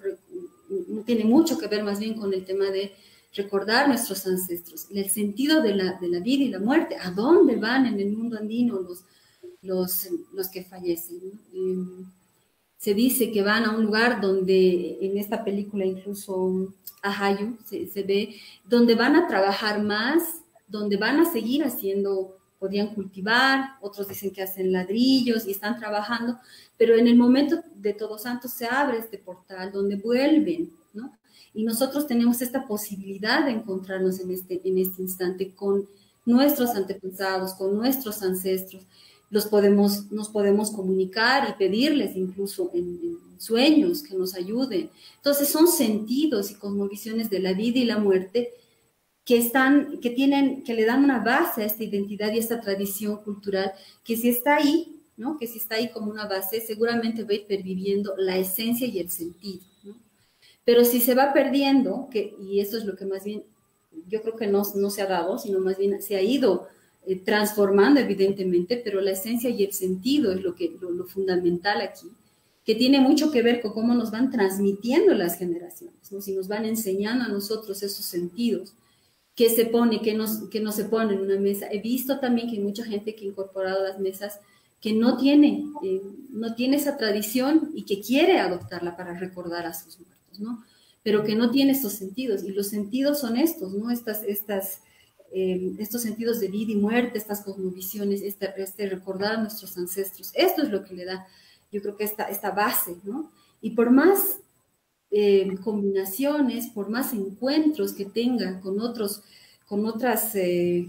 tiene mucho que ver más bien con el tema de recordar nuestros ancestros, el sentido de la, de la vida y la muerte, a dónde van en el mundo andino los, los, los que fallecen, ¿no? Eh, se dice que van a un lugar donde, en esta película incluso Ajayu se, se ve, donde van a trabajar más, donde van a seguir haciendo podían cultivar, otros dicen que hacen ladrillos y están trabajando, pero en el momento de Todos Santos se abre este portal donde vuelven, ¿no? Y nosotros tenemos esta posibilidad de encontrarnos en este, en este instante con nuestros antepasados, con nuestros ancestros. Los podemos, nos podemos comunicar y pedirles incluso en, en sueños que nos ayuden. Entonces son sentidos y cosmovisiones de la vida y la muerte que están, que tienen, que le dan una base a esta identidad y a esta tradición cultural, que si está ahí, ¿no? Que si está ahí como una base, seguramente va a ir perviviendo la esencia y el sentido, ¿no? Pero si se va perdiendo, que, y eso es lo que más bien, yo creo que no, no se ha dado, sino más bien se ha ido eh, transformando evidentemente, pero la esencia y el sentido es lo, que, lo, lo fundamental aquí, que tiene mucho que ver con cómo nos van transmitiendo las generaciones, ¿no? Si nos van enseñando a nosotros esos sentidos, que se pone, que no, que no se pone en una mesa. He visto también que hay mucha gente que ha incorporado las mesas que no tiene, eh, no tiene esa tradición y que quiere adoptarla para recordar a sus muertos, ¿no? Pero que no tiene estos sentidos. Y los sentidos son estos, ¿no? Estas, estas, eh, estos sentidos de vida y muerte, estas cosmovisiones, este, este recordar a nuestros ancestros. Esto es lo que le da, yo creo que esta, esta base, ¿no? Y por más Eh, combinaciones, por más encuentros que tenga con otros, con otros eh,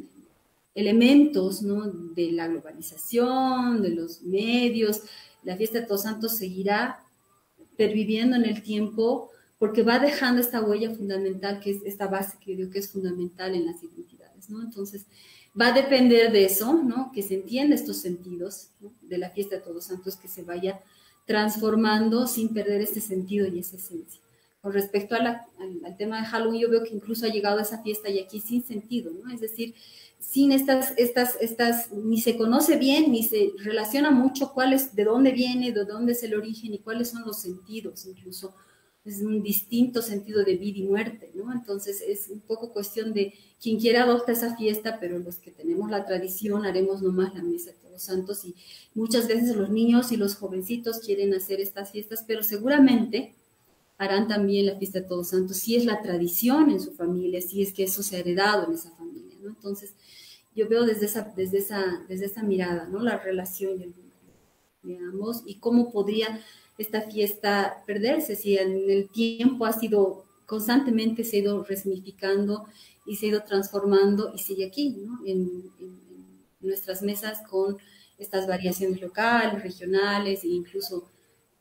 elementos, ¿no? De la globalización, de los medios, la fiesta de Todos Santos seguirá perviviendo en el tiempo porque va dejando esta huella fundamental, que es esta base que yo digo que es fundamental en las identidades, ¿no? Entonces, va a depender de eso, ¿no? Que se entienda estos sentidos, ¿no? De la fiesta de Todos Santos, que se vaya transformando sin perder este sentido y esa esencia. Con respecto a la, al, al tema de Halloween, yo veo que incluso ha llegado a esa fiesta y aquí sin sentido, ¿no? Es decir, sin estas, estas, estas, ni se conoce bien, ni se relaciona mucho cuál es, de dónde viene, de dónde es el origen y cuáles son los sentidos, incluso es un distinto sentido de vida y muerte, ¿no? Entonces es un poco cuestión de quien quiera adopta esa fiesta, pero los que tenemos la tradición haremos nomás la mesa de Todos Santos y muchas veces los niños y los jovencitos quieren hacer estas fiestas, pero seguramente harán también la fiesta de Todos Santos si es la tradición en su familia, si es que eso se ha heredado en esa familia, ¿no? Entonces yo veo desde esa, desde esa, desde esa mirada, ¿no? La relación y el vínculo, digamos, y cómo podría esta fiesta perderse si en el tiempo ha sido constantemente se ha ido resignificando y se ha ido transformando y sigue aquí, ¿no? En, en, en nuestras mesas con estas variaciones locales, regionales e incluso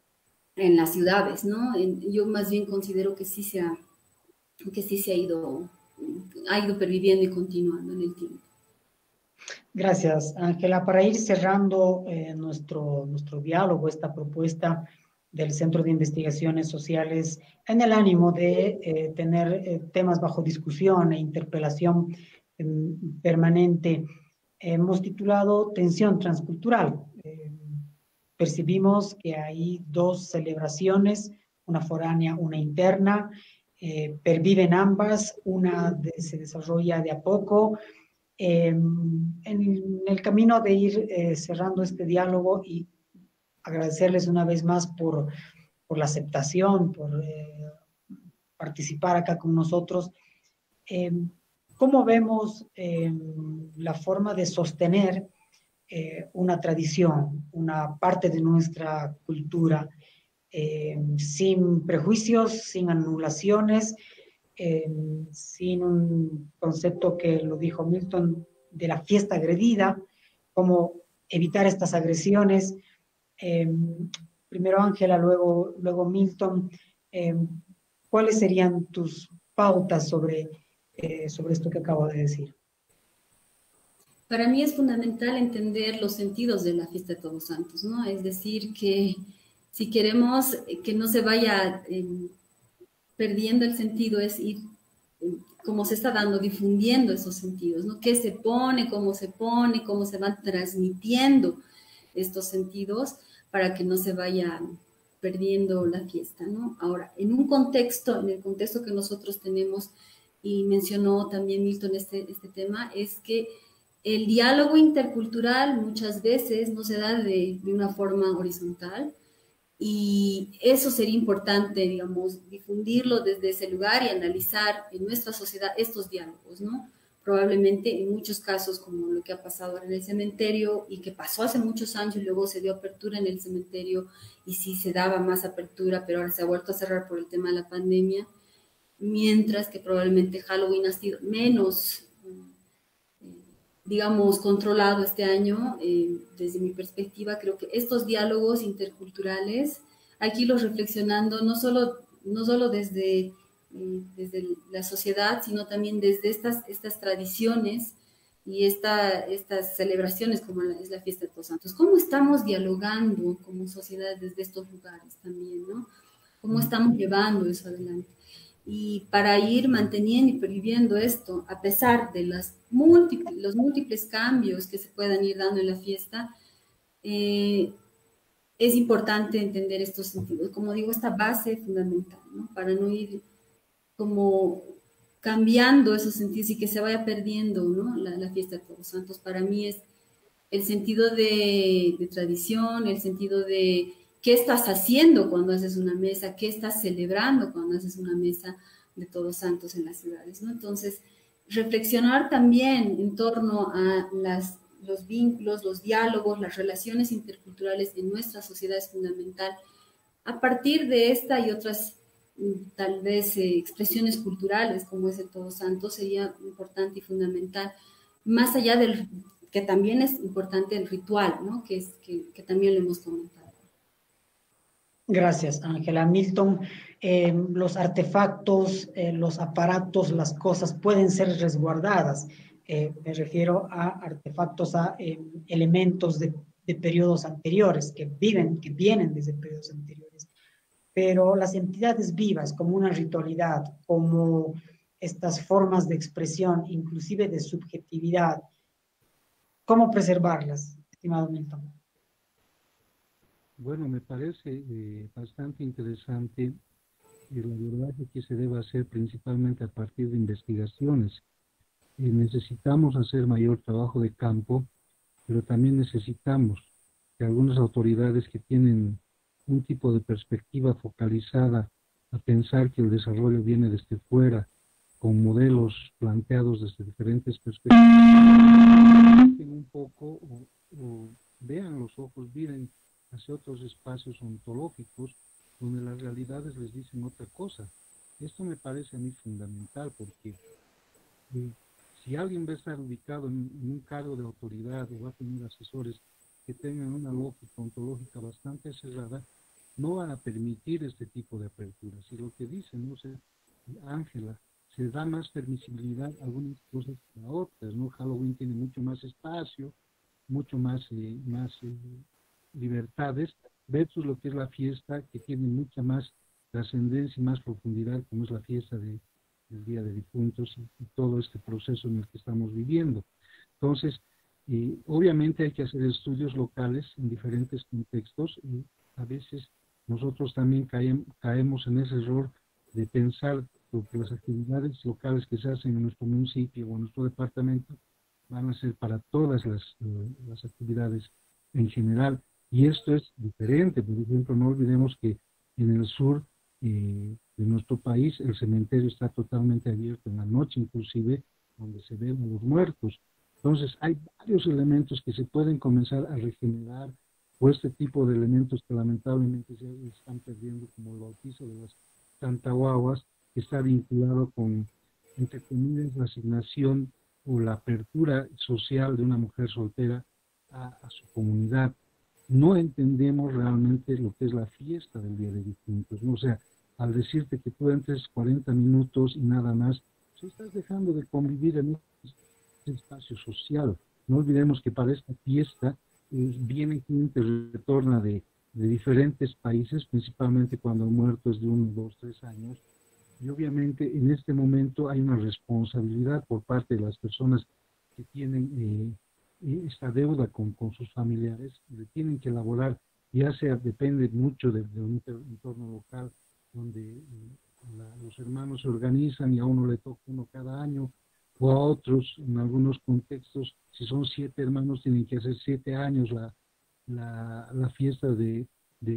en las ciudades, ¿no? En, yo más bien considero que sí se ha, que sí se ha ido, ha ido perviviendo y continuando en el tiempo. Gracias, Ángela. Para ir cerrando eh, nuestro, nuestro diálogo, esta propuesta del Centro de Investigaciones Sociales, en el ánimo de eh, tener eh, temas bajo discusión e interpelación eh, permanente, hemos titulado Tensión Transcultural. Eh, percibimos que hay dos celebraciones, una foránea, una interna, eh, perviven ambas, una de, se desarrolla de a poco. Eh, en el camino de ir eh, cerrando este diálogo y agradecerles una vez más por, por la aceptación, por eh, participar acá con nosotros. Eh, ¿Cómo vemos eh, la forma de sostener eh, una tradición, una parte de nuestra cultura, eh, sin prejuicios, sin anulaciones, eh, sin un concepto que lo dijo Milton de la fiesta agredida, cómo evitar estas agresiones? Eh, primero Ángela, luego, luego Milton, eh, ¿cuáles serían tus pautas sobre, eh, sobre esto que acabo de decir? Para mí es fundamental entender los sentidos de la fiesta de Todos Santos, ¿no? Es decir, que si queremos que no se vaya eh, perdiendo el sentido, es ir, eh, como se está dando, difundiendo esos sentidos, ¿no? ¿Qué se pone, cómo se pone, cómo se van transmitiendo estos sentidos para que no se vaya perdiendo la fiesta, ¿no? Ahora, en un contexto, en el contexto que nosotros tenemos, y mencionó también Milton este, este tema, es que el diálogo intercultural muchas veces no se da de, de una forma horizontal y eso sería importante, digamos, difundirlo desde ese lugar y analizar en nuestra sociedad estos diálogos, ¿no? probablemente en muchos casos, como lo que ha pasado ahora en el cementerio y que pasó hace muchos años y luego se dio apertura en el cementerio y sí se daba más apertura, pero ahora se ha vuelto a cerrar por el tema de la pandemia, mientras que probablemente Halloween ha sido menos, digamos, controlado este año. Eh, desde mi perspectiva, creo que estos diálogos interculturales hay que irlos reflexionando no solo, no solo desde, eh, desde la sociedad, sino también desde estas, estas tradiciones y esta, estas celebraciones como la, es la fiesta de Todos Santos. ¿Cómo estamos dialogando como sociedad desde estos lugares también, ¿no? ¿Cómo estamos llevando eso adelante? Y para ir manteniendo y perviviendo esto, a pesar de las múltiples, los múltiples cambios que se puedan ir dando en la fiesta, eh, es importante entender estos sentidos, como digo, esta base fundamental, ¿no? Para no ir como cambiando esos sentidos y que se vaya perdiendo, ¿no? La, la fiesta de Todos Santos para mí es el sentido de, de tradición, el sentido de qué estás haciendo cuando haces una mesa, qué estás celebrando cuando haces una mesa de Todos Santos en las ciudades, ¿no? Entonces, reflexionar también en torno a las, los vínculos, los diálogos, las relaciones interculturales en nuestra sociedad es fundamental. A partir de esta y otras, tal vez, eh, expresiones culturales, como es el Todos Santos, sería importante y fundamental, más allá del que también es importante el ritual, ¿no? Que, es, que, que también lo hemos comentado. Gracias, Ángela. Milton, eh, los artefactos, eh, los aparatos, las cosas pueden ser resguardadas. Eh, me refiero a artefactos, a eh, elementos de, de periodos anteriores que viven, que vienen desde periodos anteriores. Pero las entidades vivas, como una ritualidad, como estas formas de expresión, inclusive de subjetividad, ¿cómo preservarlas, estimado Milton? Bueno, me parece eh, bastante interesante y la verdad es que se debe hacer principalmente a partir de investigaciones. Eh, necesitamos hacer mayor trabajo de campo, pero también necesitamos que algunas autoridades que tienen un tipo de perspectiva focalizada a pensar que el desarrollo viene desde fuera, con modelos planteados desde diferentes perspectivas, un poco o, o vean los ojos, miren hacia otros espacios ontológicos donde las realidades les dicen otra cosa. Esto me parece a mí fundamental porque eh, si alguien va a estar ubicado en, en un cargo de autoridad o va a tener asesores que tengan una lógica ontológica bastante cerrada, no van a permitir este tipo de aperturas. Y lo que dice, no sé, Ángela, se da más permisibilidad a algunas cosas que a otras, ¿no? Halloween tiene mucho más espacio, mucho más, eh, más eh, libertades, versus lo que es la fiesta, que tiene mucha más trascendencia y más profundidad, como es la fiesta de, del Día de Difuntos y, y todo este proceso en el que estamos viviendo. Entonces, eh, obviamente hay que hacer estudios locales en diferentes contextos y a veces nosotros también cae, caemos en ese error de pensar que las actividades locales que se hacen en nuestro municipio o en nuestro departamento van a ser para todas las, uh, las actividades en general. Y esto es diferente. Por ejemplo, no olvidemos que en el sur eh, de nuestro país el cementerio está totalmente abierto en la noche, inclusive donde se ven a los muertos. Entonces hay varios elementos que se pueden comenzar a regenerar, o este tipo de elementos que lamentablemente se están perdiendo, como el bautizo de las tantahuahuas, que está vinculado con, entre comillas, la asignación o la apertura social de una mujer soltera a, a su comunidad. No entendemos realmente lo que es la fiesta del Día de Difuntos, ¿no? O sea, al decirte que tú entres cuarenta minutos y nada más, pues estás dejando de convivir en este espacio social. No olvidemos que para esta fiesta eh, viene gente, retorna de, de diferentes países, principalmente cuando el muerto es de uno, dos, tres años, y obviamente en este momento hay una responsabilidad por parte de las personas que tienen eh, esta deuda con, con sus familiares, le tienen que elaborar, ya sea, depende mucho de, de un entorno local, donde la, los hermanos se organizan y a uno le toca uno cada año, o a otros, en algunos contextos, si son siete hermanos, tienen que hacer siete años la, la, la fiesta de,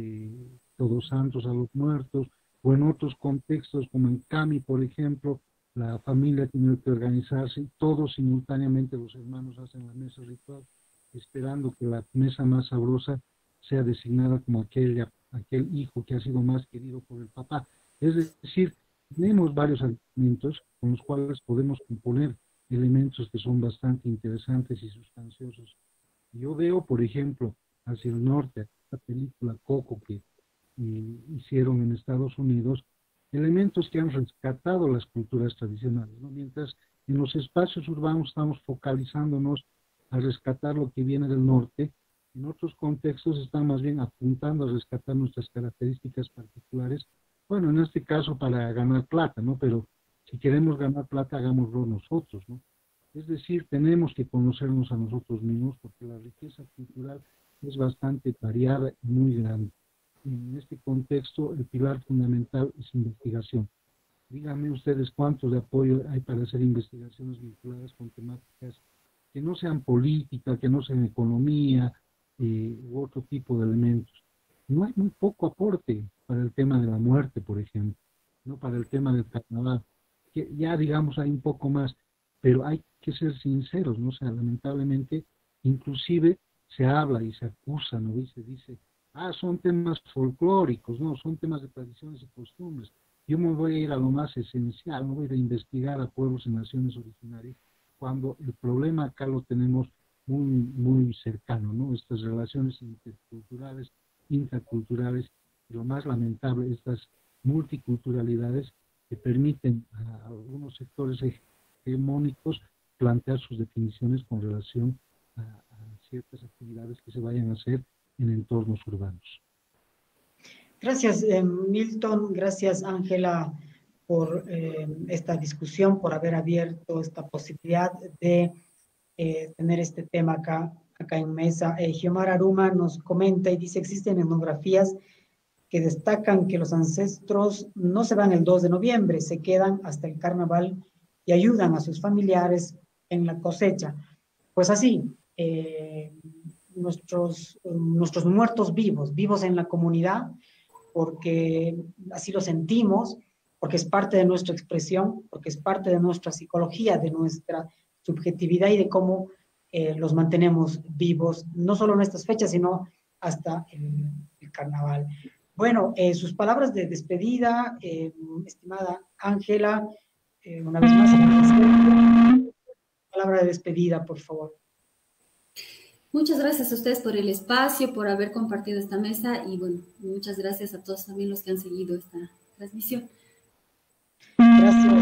de Todos Santos a los muertos, o en otros contextos, como en Cami, por ejemplo, la familia tiene que organizarse, todos simultáneamente los hermanos hacen la mesa ritual, esperando que la mesa más sabrosa sea designada como aquella, aquel hijo que ha sido más querido por el papá. Es decir, tenemos varios alimentos con los cuales podemos componer elementos que son bastante interesantes y sustanciosos. Yo veo, por ejemplo, hacia el norte, la película Coco que eh, hicieron en Estados Unidos, elementos que han rescatado las culturas tradicionales, ¿no? Mientras en los espacios urbanos estamos focalizándonos a rescatar lo que viene del norte, en otros contextos están más bien apuntando a rescatar nuestras características particulares, bueno, en este caso para ganar plata, ¿no? Pero si queremos ganar plata, hagámoslo nosotros, ¿no? Es decir, tenemos que conocernos a nosotros mismos porque la riqueza cultural es bastante variada y muy grande. En este contexto, el pilar fundamental es investigación. Díganme ustedes cuánto de apoyo hay para hacer investigaciones vinculadas con temáticas que no sean política, que no sean economía eh, u otro tipo de elementos. No hay muy poco aporte para el tema de la muerte, por ejemplo, no para el tema del carnaval, que ya digamos hay un poco más, pero hay que ser sinceros, ¿no? O sea, lamentablemente, inclusive se habla y se acusa, ¿no? Y se dice, ah, son temas folclóricos, no, son temas de tradiciones y costumbres. Yo me voy a ir a lo más esencial, me voy a ir a investigar a pueblos y naciones originarias, cuando el problema acá lo tenemos muy, muy cercano, ¿no? Estas relaciones interculturales, intraculturales, y lo más lamentable, estas multiculturalidades que permiten a algunos sectores hegemónicos plantear sus definiciones con relación a, a ciertas actividades que se vayan a hacer en entornos urbanos. Gracias, eh, Milton. Gracias, Ángela, por eh, esta discusión, por haber abierto esta posibilidad de eh, tener este tema acá, acá en mesa. Eh, Xiomara Aruma nos comenta y dice, existen etnografías que destacan que los ancestros no se van el dos de noviembre, se quedan hasta el carnaval y ayudan a sus familiares en la cosecha. Pues así, eh, nuestros, nuestros muertos vivos, vivos en la comunidad, porque así lo sentimos, porque es parte de nuestra expresión, porque es parte de nuestra psicología, de nuestra subjetividad y de cómo eh, los mantenemos vivos, no solo en estas fechas, sino hasta el, el carnaval. Bueno, eh, sus palabras de despedida, eh, estimada Ángela, eh, una vez más, palabra de despedida, por favor. Muchas gracias a ustedes por el espacio, por haber compartido esta mesa y bueno, muchas gracias a todos también los que han seguido esta transmisión. Gracias,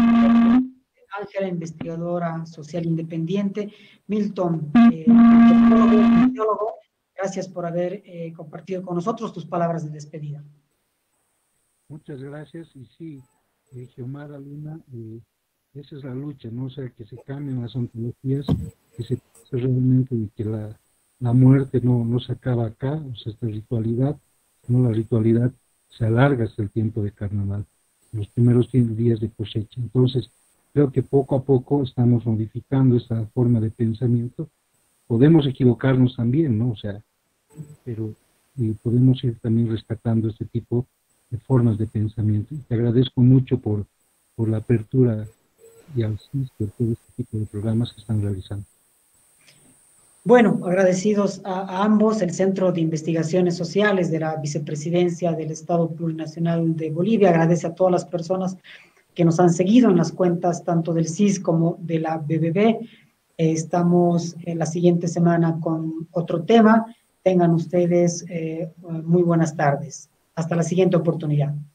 Ángela, investigadora social independiente. Milton, eh, sociólogo, gracias por haber eh, compartido con nosotros tus palabras de despedida. Muchas gracias y sí, eh, Xiomara Luna, eh, esa es la lucha, ¿no? O sea, que se cambien las ontologías, que se realmente de que la, la muerte no, no se acaba acá, o sea, esta ritualidad, no, la ritualidad se alarga hasta el tiempo de carnaval, los primeros días de cosecha. Entonces, creo que poco a poco estamos modificando esta forma de pensamiento. Podemos equivocarnos también, ¿no? O sea, pero eh, podemos ir también rescatando este tipo de formas de pensamiento. Y te agradezco mucho por, por la apertura y al C I S por todo este tipo de programas que están realizando. Bueno, agradecidos a, a ambos, el Centro de Investigaciones Sociales de la Vicepresidencia del Estado Plurinacional de Bolivia agradece a todas las personas que nos han seguido en las cuentas tanto del C I S como de la B B B. Eh, estamos en la siguiente semana con otro tema. Tengan ustedes eh, muy buenas tardes. Hasta la siguiente oportunidad.